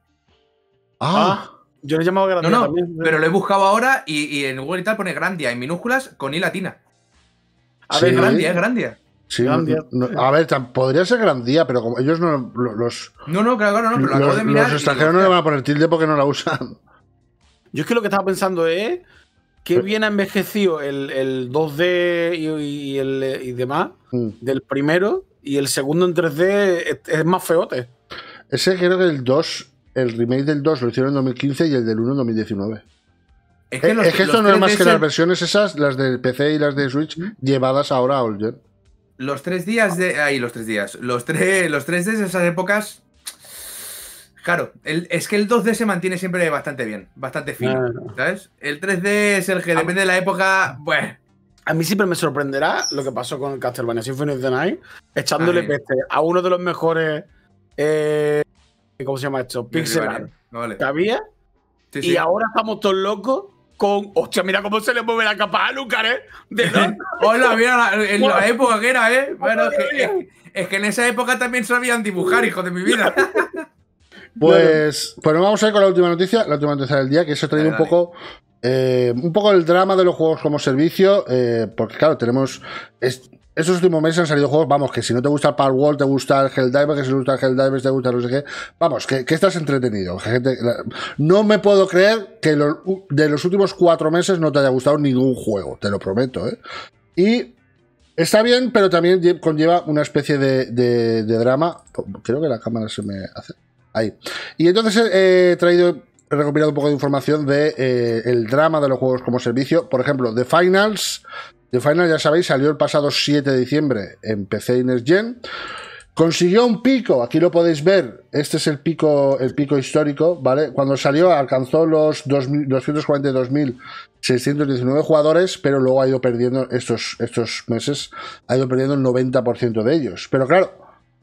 Yo le he llamado Grandia también. Pero lo he buscado ahora y en Google y tal pone Grandia en minúsculas con I latina. A ver, Grandia, es Grandia. Sí, a ver, podría ser Grandia, pero como ellos no los. No, claro, no, pero lo acabo de mirar. Los extranjeros no le van a poner tilde porque no la usan. Yo es que lo que estaba pensando es que bien ha envejecido el 2D y demás del primero, y el segundo en 3D es más feote. Ese creo que el 2, el remake del 2 lo hicieron en 2015 y el del 1 en 2019. Es que esto no es más que las versiones esas, las del PC y las de Switch, llevadas ahora a All Gen. Los 3 días de... los 3 días. Los 3 Ds de esas épocas... Claro, es que el 2D se mantiene siempre bastante bien, bastante fino, ¿sabes? El 3D es el que depende de la época... Bueno. A mí siempre me sorprenderá lo que pasó con Castlevania Symphony of the Night, echándole peste a uno de los mejores... ¿cómo se llama esto? Pixel art que había. Sí. Y ahora estamos todos locos con... Hostia, mira cómo se le mueve la capa a Lucar, Hola, mira en la época que era, Bueno, es que en esa época también sabían dibujar, hijo de mi vida. Pues vamos a ir con la última noticia del día, que se ha traído un poco el drama de los juegos como servicio, porque claro, tenemos... Estos últimos meses han salido juegos, vamos, que si no te gusta el Palworld, te gusta el Helldiver, que si te gusta el Helldivers, te gusta no sé qué, vamos, que estás entretenido. No me puedo creer que de los últimos 4 meses no te haya gustado ningún juego, te lo prometo, Y está bien, pero también conlleva una especie de drama. Creo que la cámara se me hace... Ahí. Y entonces he recopilado un poco de información de el drama de los juegos como servicio. Por ejemplo, The Finals, ya sabéis, salió el pasado 7 de diciembre en PC y Next Gen. Consiguió un pico, aquí lo podéis ver, este es el pico histórico, ¿vale? Cuando salió alcanzó los 242.619 jugadores, pero luego ha ido perdiendo estos meses, ha ido perdiendo el 90% de ellos. Pero claro,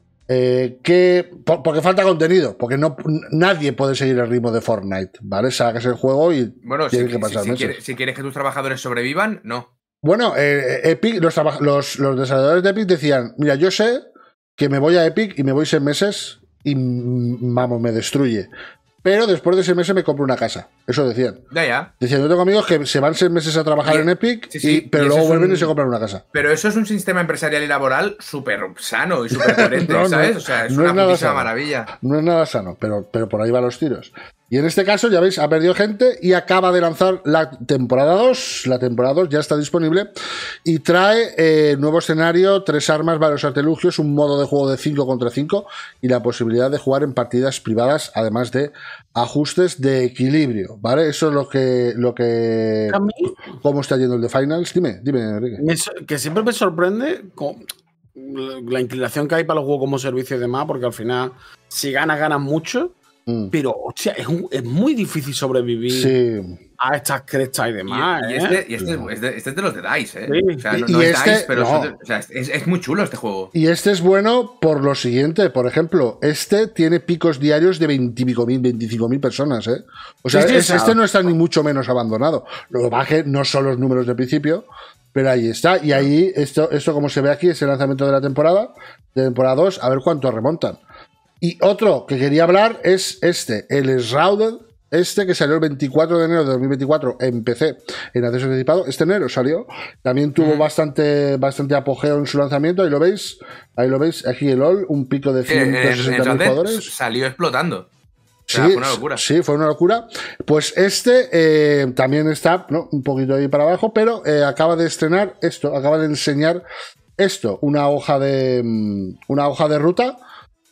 porque falta contenido, porque nadie puede seguir el ritmo de Fortnite, ¿vale? Sacas el juego y tiene que pasar meses. Si quieres que tus trabajadores sobrevivan, no. Bueno, Epic, los desarrolladores de Epic decían, mira, yo sé que me voy a Epic y me voy 6 meses y vamos, me destruye. Pero después de 6 meses me compro una casa. Eso decían. Ya. Decían, yo tengo amigos que se van 6 meses a trabajar en Epic, pero luego vuelven y se compran una casa. Pero eso es un sistema empresarial y laboral súper sano y súper coherente, ¿sabes? O sea, es una putísima maravilla. No es nada sano, pero por ahí van los tiros. Y en este caso, ya veis, ha perdido gente y acaba de lanzar la temporada 2. La temporada 2 ya está disponible y trae nuevo escenario, 3 armas, varios artilugios, un modo de juego de 5 contra 5 y la posibilidad de jugar en partidas privadas, además de ajustes de equilibrio, ¿vale? Eso es lo que ¿Cómo está yendo el de Finals? Dime, Enrique. Que siempre me sorprende con la inclinación que hay para los juegos como servicio y demás, porque al final, si ganas mucho. Pero, hostia, es muy difícil sobrevivir a estas crestas y demás. Este es de los de DICE, Sí. O sea, no es DICE, pero es muy chulo este juego. Y este es bueno por lo siguiente. Por ejemplo, este tiene picos diarios de 25.000 personas, O sea, este no está ni mucho menos abandonado. Lo que pasa es que no son los números de principio, pero ahí está. Y ahí, esto como se ve aquí, es el lanzamiento de la temporada 2. A ver cuánto remontan. Y otro que quería hablar es el Shrouded, que salió el 24 de enero de 2024 en PC en acceso anticipado. Este enero salió. También tuvo bastante apogeo en su lanzamiento. Ahí lo veis, aquí el LOL, un pico de 160.000 jugadores. Salió explotando. Sí, fue una locura. Sí, fue una locura. Pues también está, ¿no?, un poquito ahí para abajo, pero acaba de enseñar esto, una hoja de ruta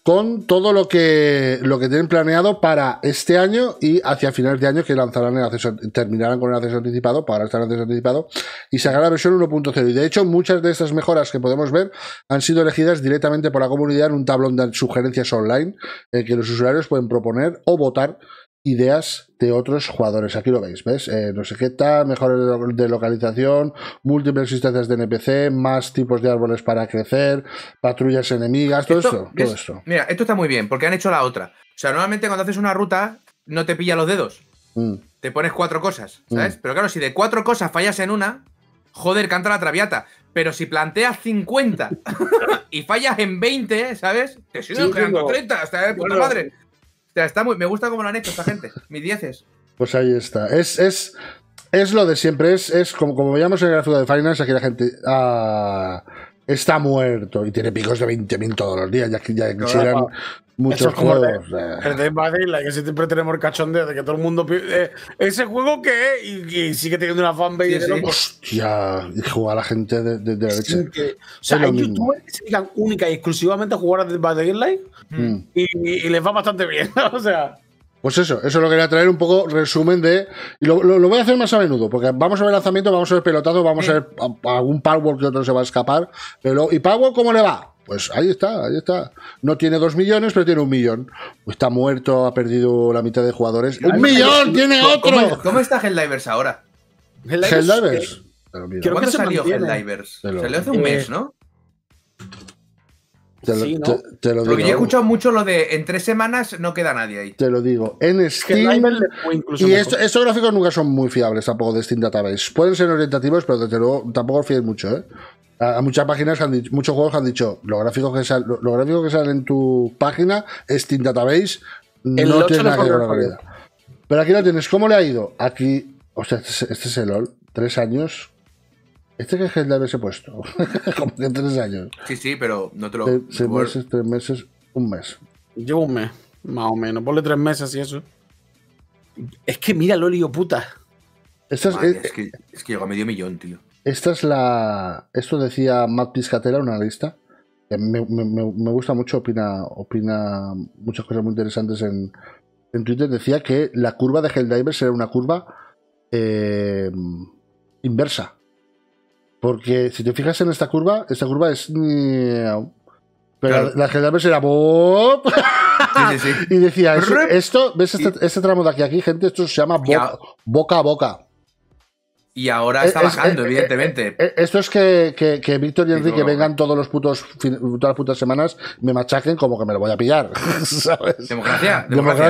con todo lo que tienen planeado para este año y hacia finales de año, que lanzarán el acceso, terminarán con el acceso anticipado, para estar en acceso anticipado, y sacar la versión 1.0. Y de hecho, muchas de estas mejoras que podemos ver han sido elegidas directamente por la comunidad en un tablón de sugerencias online, en que los usuarios pueden proponer o votar ideas de otros jugadores. Aquí lo veis, ¿ves? No sé qué tal, mejores de localización, múltiples instancias de NPC, más tipos de árboles para crecer, patrullas enemigas, todo esto. Mira, esto está muy bien, porque han hecho la otra. O sea, normalmente cuando haces una ruta, no te pilla los dedos. Te pones 4 cosas, ¿sabes? Pero claro, si de 4 cosas fallas en una, joder, canta la traviata. Pero si planteas 50 y fallas en 20, ¿sabes? Te siguen quedando 30, hasta de puta madre. Está muy, me gusta cómo lo han hecho esta gente. Mis 10. Pues ahí está. Es lo de siempre. Es como veíamos en el gráfico de Finance, aquí la gente está muerto y tiene picos de 20.000 todos los días. Ya quisieran muchos juegos. El de Badilla, que siempre tenemos el cachondeo de que todo el mundo ese juego que y sigue teniendo una fanbase de locos. Hostia, y juega a la gente de la leche. O sea, hay youtubers que se dedican única y exclusivamente a jugar a Dead by Daylight y les va bastante bien. O sea. Pues eso lo quería traer un poco resumen de. Y lo voy a hacer más a menudo, porque vamos a ver lanzamiento, vamos a ver pelotazos, vamos a ver algún Powerwall que otro se va a escapar. ¿Y Powerwall cómo le va? Pues ahí está. No tiene 2 millones, pero tiene 1 millón. Pues está muerto, ha perdido la mitad de jugadores. ¡1 millón! ¡Tiene otro! ¿Cómo está Helldivers ahora? Helldivers. ¿Cuándo salió Helldivers? Salió hace un mes, ¿no? Te lo Porque digo. yo he escuchado mucho lo de en 3 semanas no queda nadie ahí. Te lo digo. En Steam. Y estos gráficos nunca son muy fiables tampoco de Steam Database. Pueden ser orientativos, pero desde luego tampoco os fiéis mucho, ¿eh? A muchas páginas muchos juegos han dicho los gráficos que salen en tu página, Steam Database, no tiene nada que ver con la realidad. Pero aquí lo tienes. ¿Cómo le ha ido? Aquí. O sea, este es el LOL. 3 años. ¿Este que Helldivers he puesto? Como que 3 años. Sí, pero no te lo... 6 meses, 3 meses, 1 mes. Llevo 1 mes, más o menos. Ponle 3 meses y eso. Es que mira, Lolio, puta. Es que llegó a medio millón, tío. Esta es la... Esto decía Matt Piscatella, una lista. Me gusta mucho, opina muchas cosas muy interesantes en Twitter. Decía que la curva de Helldivers era una curva inversa. Porque si te fijas en esta curva es... Pero claro. La Helldivers era... Sí. Y decía, esto ¿ves este tramo de aquí, gente? Esto se llama boca a boca. Y ahora está bajando, evidentemente. Esto es que Víctor y Enrique vengan todas las putas semanas, me machaquen como que me lo voy a pillar. ¿Sabes? Democracia.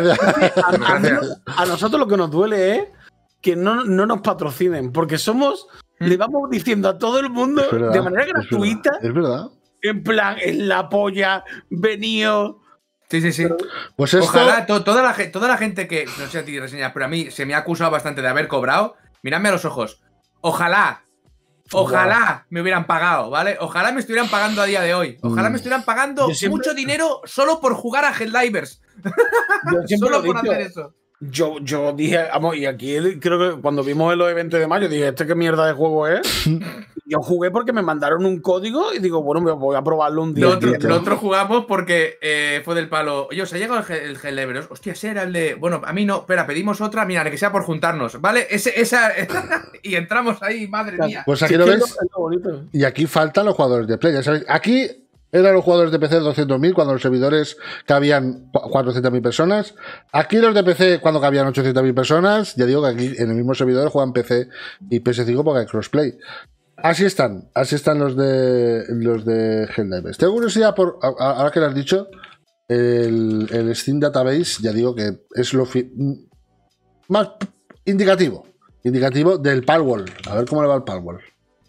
A nosotros lo que nos duele es que no nos patrocinen, porque le vamos diciendo a todo el mundo de manera gratuita. Es verdad. En plan, es la polla, venido. Sí. Pues esto... Ojalá toda la gente que, no sé a ti reseñas, pero a mí se me ha acusado bastante de haber cobrado. Miradme a los ojos. Ojalá me hubieran pagado, ¿vale? Ojalá me estuvieran pagando a día de hoy. Ojalá me estuvieran pagando mucho dinero solo por jugar a Helldivers. Solo por hacer eso. Yo dije, vamos, y aquí creo que cuando vimos los eventos de mayo dije, qué mierda de juego es. Yo jugué porque me mandaron un código y digo, bueno, voy a probarlo un día. Nosotros jugamos porque fue del palo. Oye, os ha llegado el Helldivers. Hostia, ese era el de... Bueno, a mí no. Espera, pedimos otra. Mira, que sea por juntarnos, ¿vale? Esa... y entramos ahí, madre mía. Pues aquí lo ves. Y aquí faltan los jugadores de Play. Ya sabéis, aquí... Eran los jugadores de PC 200.000 cuando los servidores cabían 400.000 personas. Aquí los de PC cuando cabían 800.000 personas. Ya digo que aquí en el mismo servidor juegan PC y PS5 porque hay crossplay. Así están los de Helldivers. Tengo curiosidad ahora que lo has dicho, el Steam Database, ya digo que es lo más indicativo del Powerwall. A ver cómo le va el Powerwall.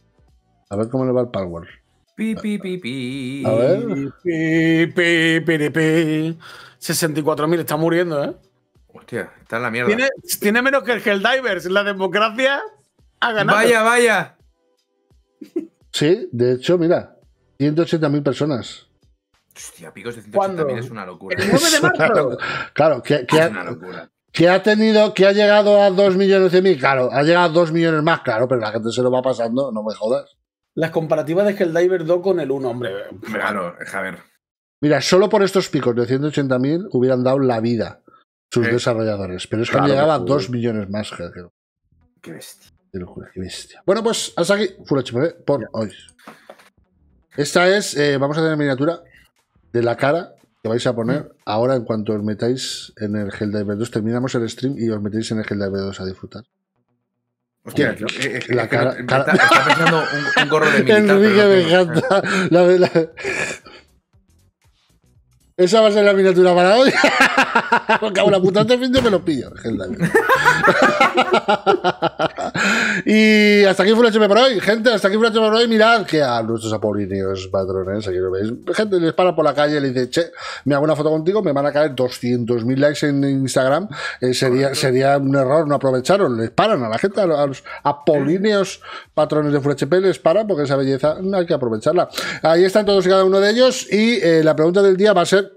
64.000, está muriendo, ¿eh? Hostia, está en la mierda. Tiene menos que el Helldivers. La democracia ha ganado. Vaya. Sí, de hecho, mira, 180.000 personas. Hostia, picos de 180.000 es una locura. ¿El 9 de marzo? Claro, es una locura. Que ha llegado a 2.100.000, claro, ha llegado a 2 millones más, claro, pero la gente se lo va pasando, no me jodas. Las comparativas de Helldivers 2 con el 1, hombre. Claro, a ver. Mira, solo por estos picos de 180.000 hubieran dado la vida sus desarrolladores. Pero es que han llegado a 2 millones más. Qué bestia. Te lo juro, qué bestia. Bueno, pues hasta aquí Full HP por hoy. Esta es, vamos a tener miniatura de la cara que vais a poner ahora en cuanto os metáis en el Helldivers 2. Terminamos el stream y os metéis en el Helldivers 2 a disfrutar. Hostia, la cara, está pensando un gorro de militar. Enrique me encanta. Esa va a ser la miniatura para hoy. Porque a la puta de fin me lo pillo. Y hasta aquí Full HP por hoy, gente. Hasta aquí Full HP por hoy. Mirad que a nuestros apolíneos patrones, aquí lo veis. Gente les para por la calle y le dice, che, me hago una foto contigo, me van a caer 200.000 likes en Instagram. Sería un error no aprovecharlo. Les paran a la gente, a los apolíneos patrones de Full HP, les paran porque esa belleza hay que aprovecharla. Ahí están todos y cada uno de ellos. Y la pregunta del día va a ser.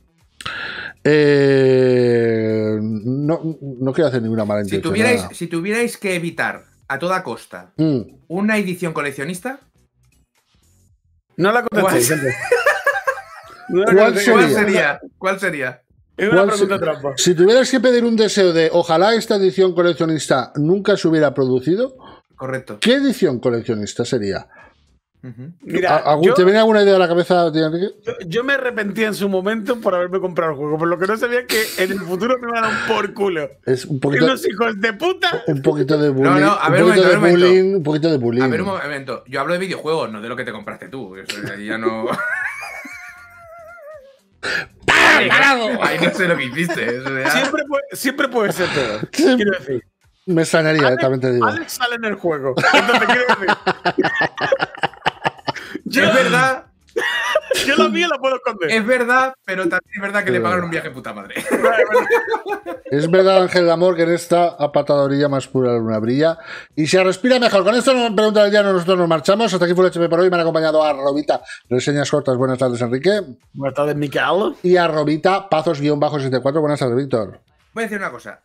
No quiero hacer ninguna mala intención. Si tuvierais que evitar a toda costa una edición coleccionista, no la contestéis. ¿Cuál sería? Es una pregunta trampa. Si tuvieras que pedir un deseo de ojalá esta edición coleccionista nunca se hubiera producido, correcto. ¿Qué edición coleccionista sería? Mira, ¿Te viene alguna idea a la cabeza, tío Enrique? Yo me arrepentí en su momento por haberme comprado el juego, por lo que no sabía que en el futuro me van a dar un por culo. Es un poquito, unos hijos de puta. Un poquito de bullying. Un poquito de bullying. A ver, un momento. Yo hablo de videojuegos, no de lo que te compraste tú. Eso ya no. Ahí no sé lo que hiciste. Siempre puede ser peor. Quiero decir. Me extrañaría, también te digo. Alex sale en el juego. Entonces, quiero decir. Es verdad. Yo la mía la puedo esconder. Es verdad, pero también es verdad que le pagaron un viaje puta madre. Es verdad, Ángel de Amor, que en esta apatadorilla más pura la luna brilla y se respira mejor. Con esto nos pregunta del día, nosotros nos marchamos. Hasta aquí Full HP por hoy. Me han acompañado a Robita, reseñas cortas. Buenas tardes, Enrique. Buenas tardes, Miquel. Y a Robita, Pazos-64. Buenas tardes, Víctor. Voy a decir una cosa.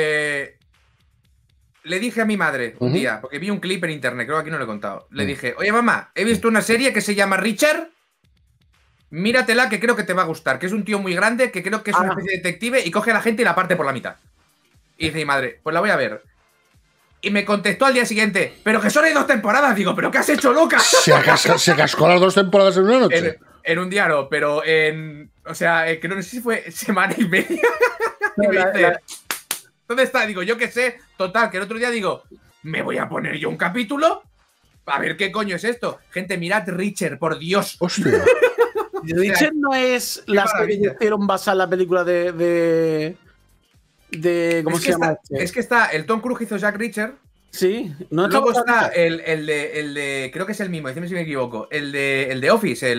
Le dije a mi madre un día, porque vi un clip en internet, creo que aquí no lo he contado. Le dije, oye mamá, he visto una serie que se llama Richard. Míratela, que creo que te va a gustar. Que es un tío muy grande, que creo que es una especie de detective y coge a la gente y la parte por la mitad. Y dice mi madre, pues la voy a ver. Y me contestó al día siguiente, pero que solo hay 2 temporadas. Digo, ¿pero qué has hecho, loca? Se cascó las 2 temporadas en una noche. En un día no, pero en... O sea, creo no sé si fue semana y media. Y me dice... ¿Dónde está? Digo, yo qué sé. Total, que el otro día digo, me voy a poner yo un capítulo a ver qué coño es esto. Gente, mirad Richard, por Dios. Hostia. Richard no es la serie que hicieron basada en la película de ¿cómo se llama? Es que está el Tom Cruise hizo Jack Richard. Sí. Luego está el de creo que es el mismo, decime si me equivoco. El de Office,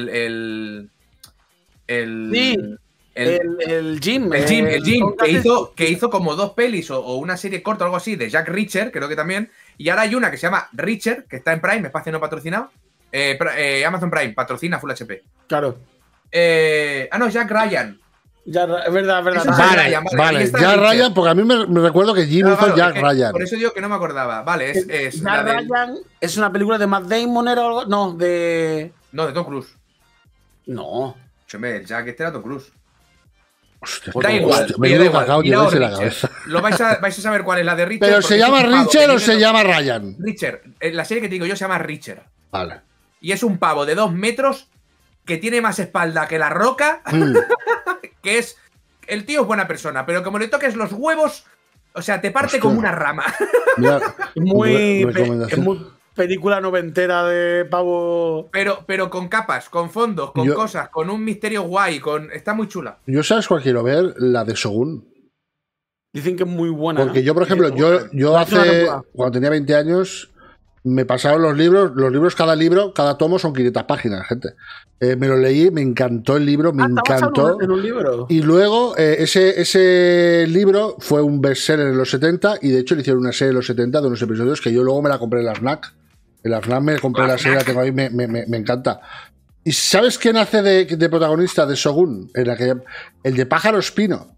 sí. El Jim, que hizo como 2 pelis o una serie corta o algo así de Jack Richard, creo que también. Y ahora hay una que se llama Richard, que está en Prime, espacio no patrocinado. Amazon Prime, patrocina Full HP. Claro. No, Jack Ryan. Ya, es verdad. Vale, Jack Ryan, porque a mí me recuerdo que Jim hizo Jack Ryan. Por eso digo que no me acordaba. Vale, es Jack Ryan es una película de Matt Damon, ¿era algo? No, de Tom Cruise. No. El Jack era Tom Cruise. Hostia, da igual, Lo vais a saber cuál es la de Richard. ¿Pero se llama Richard o se llama Ryan? Richard. La serie que te digo yo se llama Richard. Vale. Y es un pavo de 2 metros que tiene más espalda que la Roca. Que es... El tío es buena persona, pero como le toques los huevos, o sea, te parte como una rama. Mira, es muy película noventera de pavo. Pero con capas, con fondos, con cosas, con un misterio guay, está muy chula. Yo sabes cuál quiero ver, la de Shogun. Dicen que es muy buena. Porque yo, por ejemplo, yo cuando tenía 20 años, me pasaron los libros, cada tomo son 500 páginas, gente. Me lo leí, me encantó el libro, me encantó. En un libro. Y luego ese libro fue un bestseller en los 70 y de hecho le hicieron una serie en los 70 de unos episodios que yo luego me la compré en la FNAC. En la FNAC me compré la serie, la tengo ahí, me encanta. ¿Y sabes quién hace de protagonista de Shogun? El de Pájaro Espino.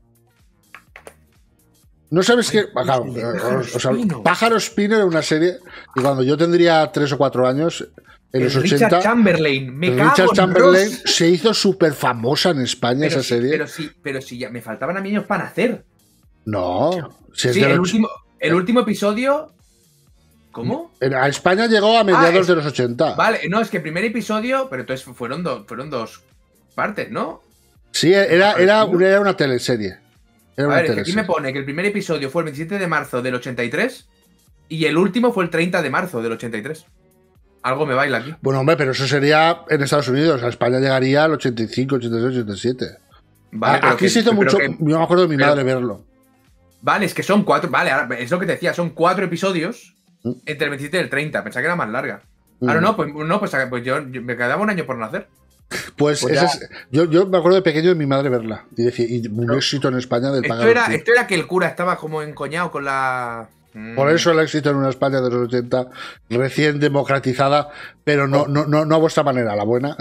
¿No sabes qué? Pájaro Espino era una serie y cuando yo tendría 3 o 4 años En los 80. Richard Chamberlain. Richard Chamberlain se hizo súper famosa en España esa serie. Pero sí, ya me faltaban a mí años para nacer. No. Si sí, el último episodio. ¿Cómo? A España llegó a mediados de los 80. Vale, no, es que el primer episodio, pero entonces fueron dos partes, ¿no? Sí, era una teleserie. A ver, aquí me pone que el primer episodio fue el 27 de marzo del 83 y el último fue el 30 de marzo del 83. Algo me baila aquí. Bueno, hombre, pero eso sería en Estados Unidos. A España llegaría al 85, 86, 87. Vale, aquí se hizo mucho. Yo me acuerdo de mi madre verlo. Vale, es que son 4. Vale, ahora, es lo que te decía, son 4 episodios entre el 27 y el 30. Pensaba que era más larga. Ahora no, pues yo me quedaba un año por nacer. Pues yo me acuerdo de pequeño de mi madre verla. Y decía, y un éxito en España del pagar. Esto era que el cura estaba como encoñado con la. Por eso el éxito en una España de los 80 recién democratizada, pero no a vuestra manera, la buena.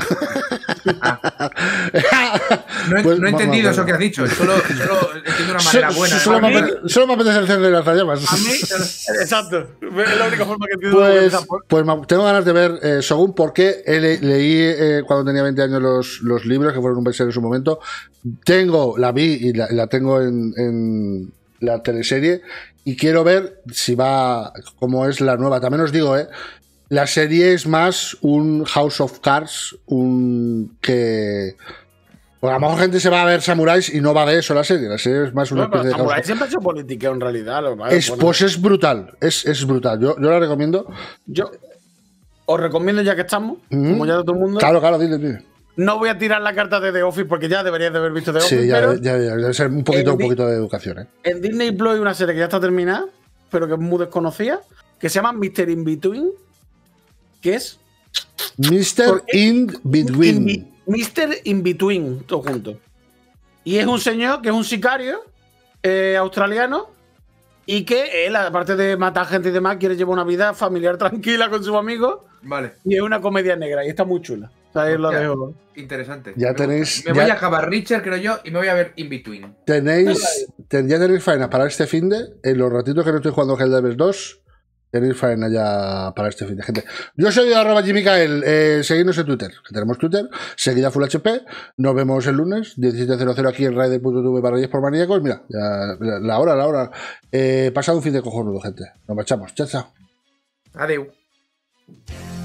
No he entendido eso que has dicho, solo entiendo una manera buena. Solo me apetece encender de lanzallamas. A mí, exacto. Es la única forma que entiendo. Pues tengo ganas de ver Shogun porque leí cuando tenía 20 años los libros, que fueron un bestseller en su momento. La vi y la tengo en la teleserie y quiero ver si va cómo es la nueva. También os digo, la serie es más un House of Cards, que pues a lo mejor gente se va a ver Samuráis y no va de eso la serie es más una especie de Samuráis siempre ha hecho politiqueo en realidad. Pues es brutal, es brutal. Yo la recomiendo. Yo os recomiendo, ya que estamos, como ya todo el mundo. Claro, dile. No voy a tirar la carta de The Office porque ya deberías de haber visto The Office. Sí, ya debe ser un poquito de educación. En Disney Plus hay una serie que ya está terminada, pero que es muy desconocida, que se llama Mr. In Between, que es Mr. In Between. Mr. In Between, todo junto. Y es un señor que es un sicario australiano y que él, aparte de matar gente y demás, quiere llevar una vida familiar tranquila con sus amigos. Vale. Y es una comedia negra y está muy chula. O sea, ahí lo dejo. Interesante. Ya tenéis. Me voy a acabar Richard, creo yo, y me voy a ver In Between. Ya tenéis faena para este finde. En los ratitos que no estoy jugando Helldivers 2, tenéis faena ya para este finde, gente. Yo soy @Jimicael. Seguidnos en Twitter, que tenemos Twitter. Seguid a Full HP. Nos vemos el lunes, 17:00 aquí en Raider.tv/10 Mira, ya, la hora. Pasad un fin de cojonudo, gente. Nos marchamos. Chao. Adeu.